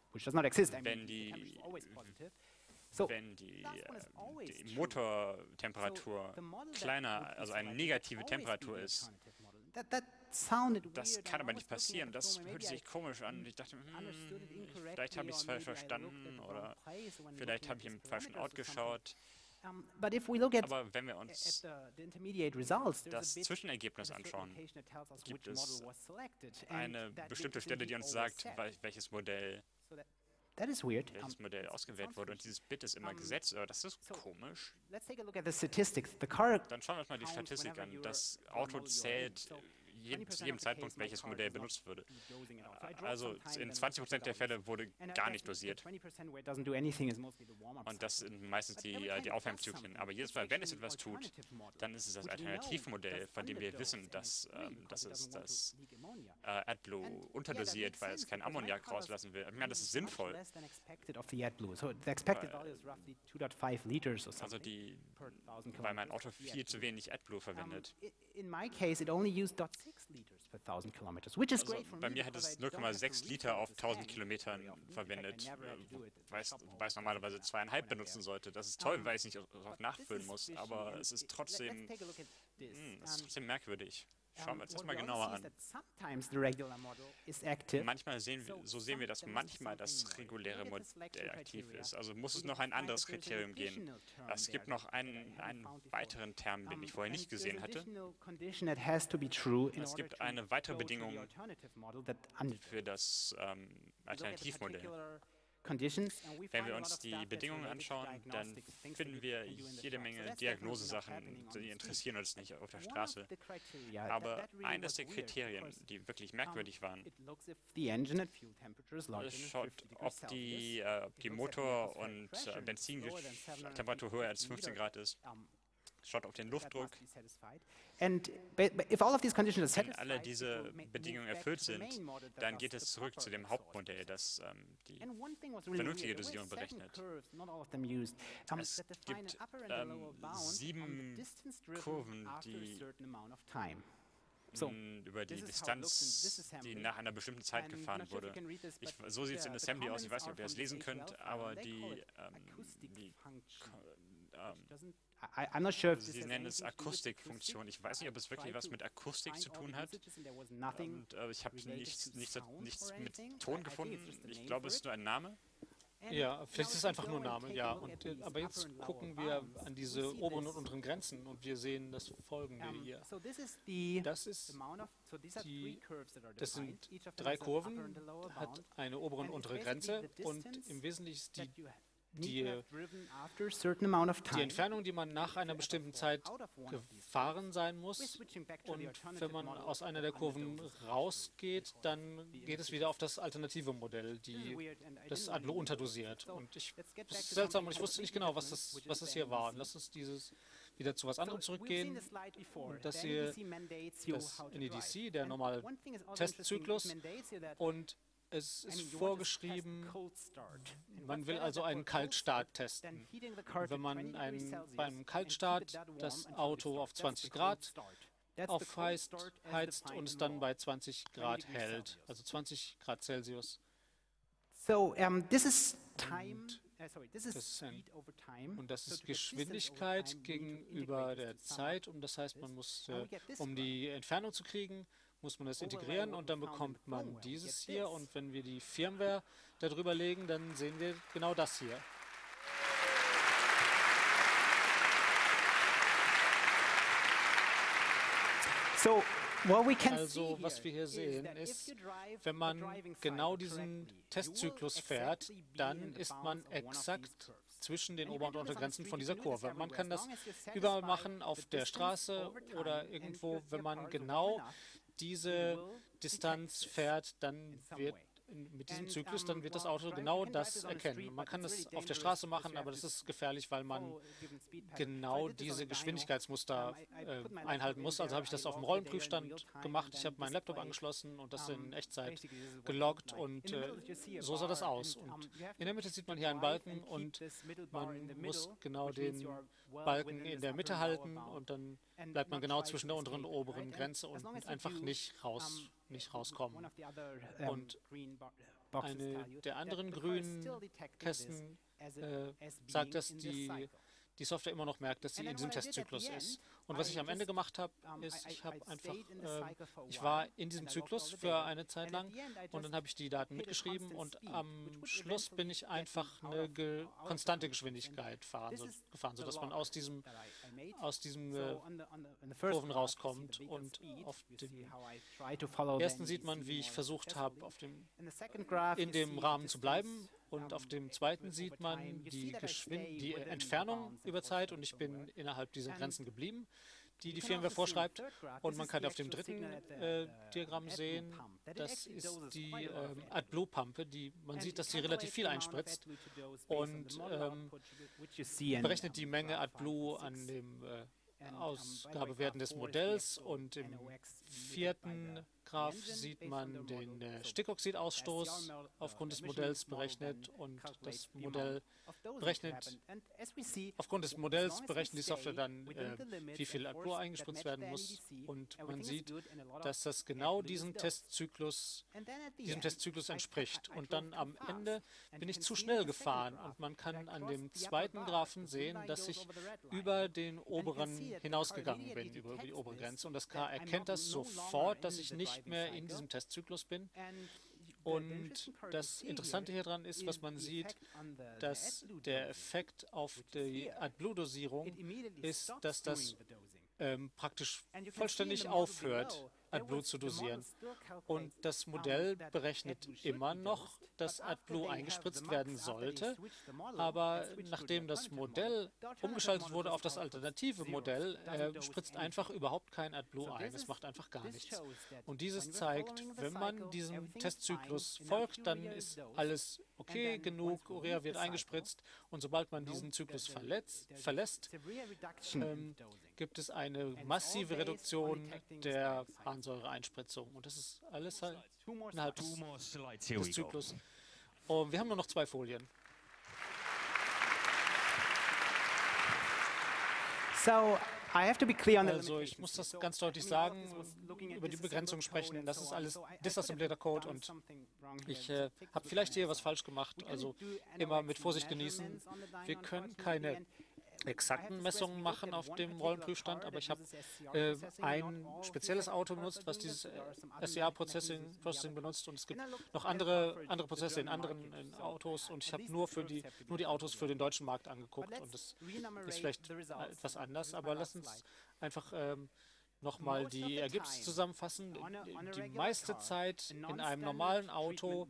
which does not exist. I wenn mean, die, temperature is always positive. So wenn die, that one is äh, always die true. Motortemperatur So the model that kleiner, would be also eine selected negative would always be Temperatur the ist. alternative model. That, that sounded Das weird. kann and aber I nicht was looking passieren. at the Das film, hört maybe sich I komisch an. Ich dachte, understood it hm, incorrectly, vielleicht habe ich es or falsch maybe I looked at verstanden the wrong oder place when vielleicht looking habe at ich im these falschen Ort parameters or something. geschaut. Um, but if we look at, Aber wenn wir at uns the, the intermediate results, there's das a bit, Zwischenergebnis a certain anschauen, indication that tells us gibt which es model was selected. And eine that bestimmte bit is Stelle, die indeed uns always sagt, set. wel- welches Modell, So that, that is weird. welches Um, Modell it ausgewählt sounds wurde. Und fishy. dieses Bit ist immer Um, gesetzt, aber das ist so- komisch. Let's take a look at the statistics. The car Dann schauen wir uns mal die counts Statistik whenever an. you're- Das what Auto model you're in. zählt So jeden, twenty zu percent jedem of the Zeitpunkt, case, my welches car Modell does not benutzt würde. do dosing at all. So I drove Also some time, in then zwanzig Prozent der I forgot Fälle wurde And, uh, gar that's nicht the dosiert. twenty percent where it doesn't do anything is mostly the warm-up Und das cycle. sind meistens But die, every äh, time die it does Aufwärmzyklen. something, Aber jedes it's Mal, wenn es actually etwas an tut, alternative model, dann ist es das which we know Alternativmodell, does von dem wir underdose wissen, and dass, it's green ähm, because dass it es doesn't want das to leak ammonia. äh, AdBlue And, yeah, that unterdosiert, makes weil es sense, kein because my Ammoniak car was rauslassen will. Ich meine, das ist much sinnvoll. less than expected of the AdBlue. So the expected Weil- value is roughly two point five liters or Also something die, per thousand weil mein kilometers Auto of the viel zu AdBlue. wenig AdBlue Um, verwendet. i- in my case, it only used zero point six liters per thousand kilometers, which is Also great for bei me mir hat because es I don't have to null Komma sechs refill Liter auf this tausend tank Kilometern very often. In fact, I verwendet, never had to do äh, it at the weil es shop wobei es normalerweise whenever- zweieinhalb whenever benutzen there. sollte. Das ist toll, Um, weil ich nicht auch But this nachfüllen is muss, fishy aber and es ist it- let- trotzdem, let's take a look at this. hm, es ist Um, trotzdem merkwürdig. Schauen wir uns das what mal we also genauer see is an. that sometimes the regular model is active. Manchmal sehen wir, So so sehen wir, dass some- there must be manchmal das something more. reguläre Look at the selection Modell aktiv criteria. ist. Also muss es We noch ein can find anderes that there's an Kriterium geben. additional term Es there gibt noch that I einen, haven't einen found before. weiteren Term, den Um, ich vorher and nicht there's gesehen an hatte. additional condition that has to be true in Es order gibt to eine weitere go to the Bedingung alternative model that underdoes. für das ähm, We look at the Alternativmodell. particular conditions and we Wenn find wir a lot uns of die stuff that's Bedingungen related to anschauen, dann diagnostic things that finden you wir can do in the jede shop. So Menge that's definitely not Diagnosesachen, happening on die the street. interessieren uns nicht auf der One of Straße. the criteria that- Aber that really eines was der weird Kriterien, because, die wirklich um, merkwürdig waren, it looks if the engine and fuel temperature is larger es than schaut, fifty degrees ob die, Celsius. äh, ob die It looks at the Motor- atmospheric und pressure äh, and it's lower than Benzintemperatur höher als fünfzehn Grad ist. Um, Schaut auf den that Luftdruck. must be satisfied. And but, but if all of these conditions are Wenn satisfied, alle it diese will ma- move Bedingungen back erfüllt to the sind, main model that dann does geht the es zurück proper zu dem exhaust Hauptmodell, das ähm, die And one thing was really vernünftige weird. There were Dosierung seven berechnet. curves, not all of them used, um, Es that define gibt, an upper and a ähm, lower bound on the sieben distance driven Kurven, after a die certain amount of time. So, mh, über die this is how it looks in this Distanz, assembly. die nach einer bestimmten Zeit And I'm gefahren not sure if you wurde. can read this, Ich, but so sieht es the- in the Assembly aus, ich weiß comments nicht, ob ihr are das from lesen the könnt, A twelve, aber and they call die, it ähm, acoustic die function. ähm, Doesn't- I, I'm not sure if this Sie has nennen es anything to do with Akustikfunktion. Ich weiß nicht, ob es wirklich was mit Akustik zu tun hat. Und äh, ich habe nichts, nichts, nichts mit Ton gefunden. Ich glaube, es ist nur ein Name. Ja, vielleicht ist es einfach nur ein Name, ja. Und, äh, aber jetzt gucken wir an diese oberen und unteren Grenzen und wir sehen das folgende hier. Das ist die, das sind drei Kurven, hat eine obere und untere Grenze und im Wesentlichen ist die, die, die Entfernung, die man nach einer bestimmten Zeit gefahren sein muss. Und wenn man aus einer der Kurven rausgeht, dann geht es wieder auf das alternative Modell, die das AdBlue unterdosiert. Und ich, das ist seltsam und ich wusste nicht genau, was das, was das hier war. Und lass uns dieses wieder zu was anderem zurückgehen. Und das hier, das N E D C, der normale Testzyklus. Und es ist vorgeschrieben, man will also einen Kaltstart testen. Wenn man einen, beim Kaltstart das Auto auf zwanzig Grad aufheizt heizt und es dann bei zwanzig Grad hält, also zwanzig Grad Celsius. So, um, this is time. Uh, sorry, this is Das ist ein- speed over time. Und das So ist the distance over Geschwindigkeit time, we need to gegenüber integrate der this to sum up Zeit. Und das heißt, man muss, And we äh, get this um one. die Entfernung zu kriegen, muss man das Overlay integrieren what und dann we found in bekommt man firmware. We dieses get hier. this. Und wenn wir die Firmware darüber legen, dann sehen wir genau das hier. So, what we can Also, see was here wir hier is sehen, that if ist, you drive wenn the man driving genau cycle diesen correctly, you will Testzyklus fährt, exactly be dann in the ist bounds man of one of these exakt curves. zwischen den And you Ober- und can do this on the Untergrenzen street, von you dieser can do this Kurve. Man everywhere, kann as das long as you're überall satisfied machen, auf the der distance Straße over time oder and irgendwo. your- Wenn your man car is genau warm enough, diese will Distanz detect this fährt, dann in some wird way. in- mit diesem And, Zyklus, um, dann wird das well, Auto drive- genau you can drive das this on the erkennen. street, Man but kann it's das really auf der dangerous Straße because machen, you aber have das to ist gefährlich, weil man follow a given speed pattern. genau So I did this on diese a dyno. Geschwindigkeitsmuster Um, I- I äh, put my laptop einhalten in muss. Also there, habe ich das I auf dem logged the data in Rollenprüfstand real time gemacht. and Ich then habe meinen Laptop displayed, angeschlossen und das um, in Echtzeit basically this is what it geloggt looked like. und In the äh, middle you see a so sah das bar aus. and, um, Und you have in der to Mitte sieht man to hier einen drive Balken and keep und this middle bar in the man muss middle, genau which means den you are well Balken within in this der upper Mitte and lower halten bound. und dann And bleibt man not genau try to zwischen der unteren und escape it, oberen right? And Grenze as und long as you einfach do, nicht um, raus nicht rauskommen. Und eine der anderen grünen Kästen äh, sagt, dass die, die Software immer noch merkt, dass sie in diesem Testzyklus ist. Und was ich am Ende gemacht habe, ist, ich habe einfach, äh, ich war in diesem Zyklus für eine Zeit lang und dann habe ich die Daten mitgeschrieben und am Schluss bin ich einfach eine ge konstante Geschwindigkeit fahren, so, gefahren, sodass man aus diesem, aus diesem äh, Kurven rauskommt. Und auf dem ersten sieht man, wie ich versucht habe, auf dem, in dem Rahmen zu bleiben. Und auf dem zweiten sieht man die, Geschwind die Entfernung über Zeit und ich bin innerhalb dieser Grenzen geblieben, die die Firmware vorschreibt. Und man kann auf dem dritten äh, Diagramm sehen, das ist die ähm, AdBlue-Pumpe, die man sieht, dass sie relativ viel einspritzt und ähm, berechnet die Menge AdBlue an dem äh, Ausgabewerten des Modells und im vierten Graph sieht man den äh, Stickoxidausstoß aufgrund des Modells berechnet und das Modell berechnet, aufgrund des Modells berechnet die Software dann, äh, wie viel AdBlue eingespritzt werden muss und man sieht, dass das genau diesem Testzyklus, diesem Testzyklus entspricht. Und dann am Ende bin ich zu schnell gefahren und man kann an dem zweiten Graphen sehen, dass ich über den oberen hinausgegangen bin, über die obere Grenze und das Car erkennt das sofort, dass ich nicht mehr in diesem Testzyklus bin. Und das Interessante hier dran ist, was man sieht, dass der Effekt auf die AdBlue-Dosierung ist, dass das ähm, praktisch vollständig aufhört, AdBlue zu dosieren. Und das Modell berechnet immer noch, dass AdBlue eingespritzt werden sollte, aber nachdem das Modell umgeschaltet wurde auf das alternative Modell, äh, spritzt einfach überhaupt kein AdBlue ein. Es macht einfach gar nichts. Und dieses zeigt, wenn man diesem Testzyklus folgt, dann ist alles okay genug, Urea wird eingespritzt und sobald man diesen Zyklus verletzt, verlässt, ähm, gibt es eine massive Reduktion der Harnsäureeinspritzung. Und das ist alles halt innerhalb des, des Zyklus. Und wir haben nur noch zwei Folien. So, I have to be clear on the Also ich muss das ganz deutlich sagen, über die Begrenzung sprechen. Das ist alles disassemblierter Code und ich äh, habe vielleicht hier was falsch gemacht. Also immer mit Vorsicht genießen. Wir können keine exakten Messungen machen auf dem Rollenprüfstand, aber ich habe äh, ein spezielles Auto benutzt, was dieses äh, S C A-Processing Processing benutzt und es gibt noch andere, andere Prozesse in anderen in Autos und ich habe nur für die nur die Autos für den deutschen Markt angeguckt und das ist vielleicht etwas anders, aber lass uns einfach ähm, nochmal die Ergebnisse zusammenfassen. Die meiste Zeit in einem normalen Auto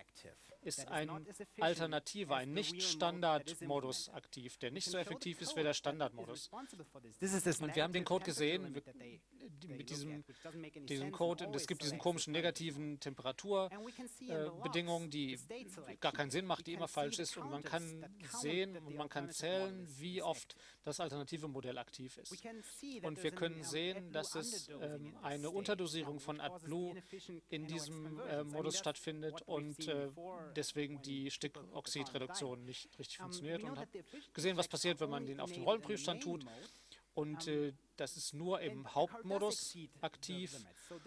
ist ein alternativer, ein Nicht-Standard-Modus aktiv, der nicht so effektiv ist wie der Standardmodus. Und wir haben den Code gesehen, wir, mit diesem, diesem Code, und es gibt diesen komischen negativen Temperaturbedingungen, äh, die gar keinen Sinn macht, die immer falsch ist. Und man kann sehen und man kann zählen, wie oft das alternative Modell aktiv ist. Und wir können sehen, dass es ähm, eine Unterdosierung von AdBlue in diesem äh, Modus stattfindet und äh, deswegen die Stickoxidreduktion nicht richtig funktioniert und habe gesehen, was passiert, wenn man den auf den Rollenprüfstand tut. Und äh, das ist nur im Hauptmodus aktiv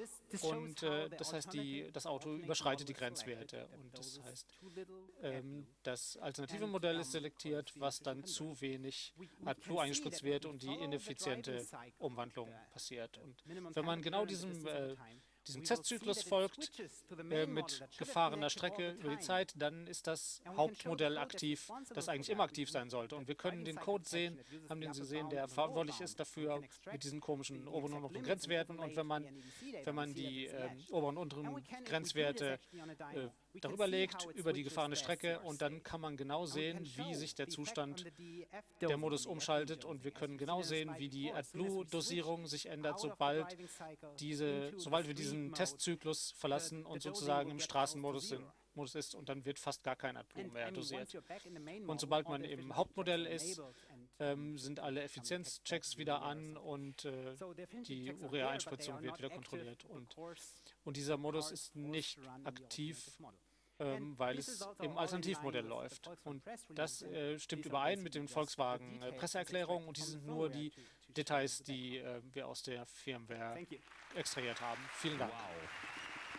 und äh, das heißt, die, das Auto überschreitet die Grenzwerte und das heißt, ähm, das alternative Modell ist selektiert, was dann zu wenig AdBlue eingespritzt wird und die ineffiziente Umwandlung passiert. Und wenn man genau diesem äh, diesem Testzyklus folgt, äh, mit gefahrener Strecke über die Zeit, dann ist das Hauptmodell aktiv, das eigentlich immer aktiv sein sollte. Und wir können den Code sehen, haben den gesehen, der verantwortlich ist dafür mit diesen komischen oberen und unteren Grenzwerten. Und wenn man, wenn man die äh, oberen und unteren Grenzwerte äh, darüber legt, über die gefahrene Strecke, und dann kann man genau sehen, wie sich der Zustand der Modus umschaltet. Und wir können genau sehen, wie die AdBlue-Dosierung sich ändert, sobald, diese, sobald wir diesen Testzyklus verlassen und sozusagen im Straßenmodus sind. Modus ist und dann wird fast gar kein AdBlue mehr dosiert. Und sobald man im Hauptmodell ist, ähm, sind alle Effizienzchecks wieder an und äh, die Urea-Einspritzung wird wieder kontrolliert. Und, und dieser Modus ist nicht aktiv, ähm, weil es im Alternativmodell läuft. Und das äh, stimmt überein mit den Volkswagen-Presseerklärungen und die sind nur die Details, die äh, wir aus der Firmware extrahiert haben. Vielen Dank. Wow.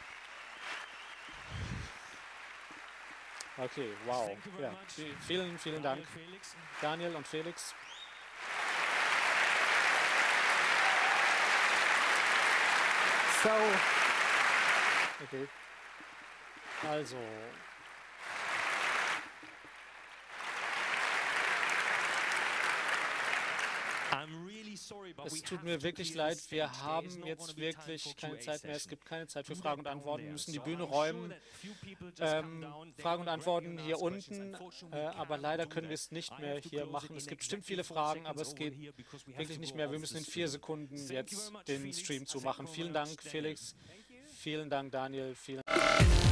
Okay, wow. Ja, vielen, vielen Dank, Daniel und Felix. So, Okay. Also, I'm really sorry, but we es tut have mir to wirklich clear the leid, wir stage. There is haben not jetzt gonna be time wirklich for keine Q A Zeit mehr. Es session. gibt keine Zeit für Do Fragen und that down Antworten. Wir there. müssen die So Bühne I'm sure räumen. that few people just Ähm, come down, they Fragen und will Antworten bring you hier and ask questions. unten, Unfortunately, äh, we aber cannot leider do können wir that. es nicht I mehr have to hier close machen. it Es in gibt bestimmt exactly viele four Fragen, aber seconds es over geht here because we have wirklich to nicht go mehr. Wir off müssen the in vier stream. Sekunden Thank you very jetzt much, den Felix. Stream I thank zumachen. you Vielen very Dank, much, Daniel. Felix. Vielen Dank, Daniel. Vielen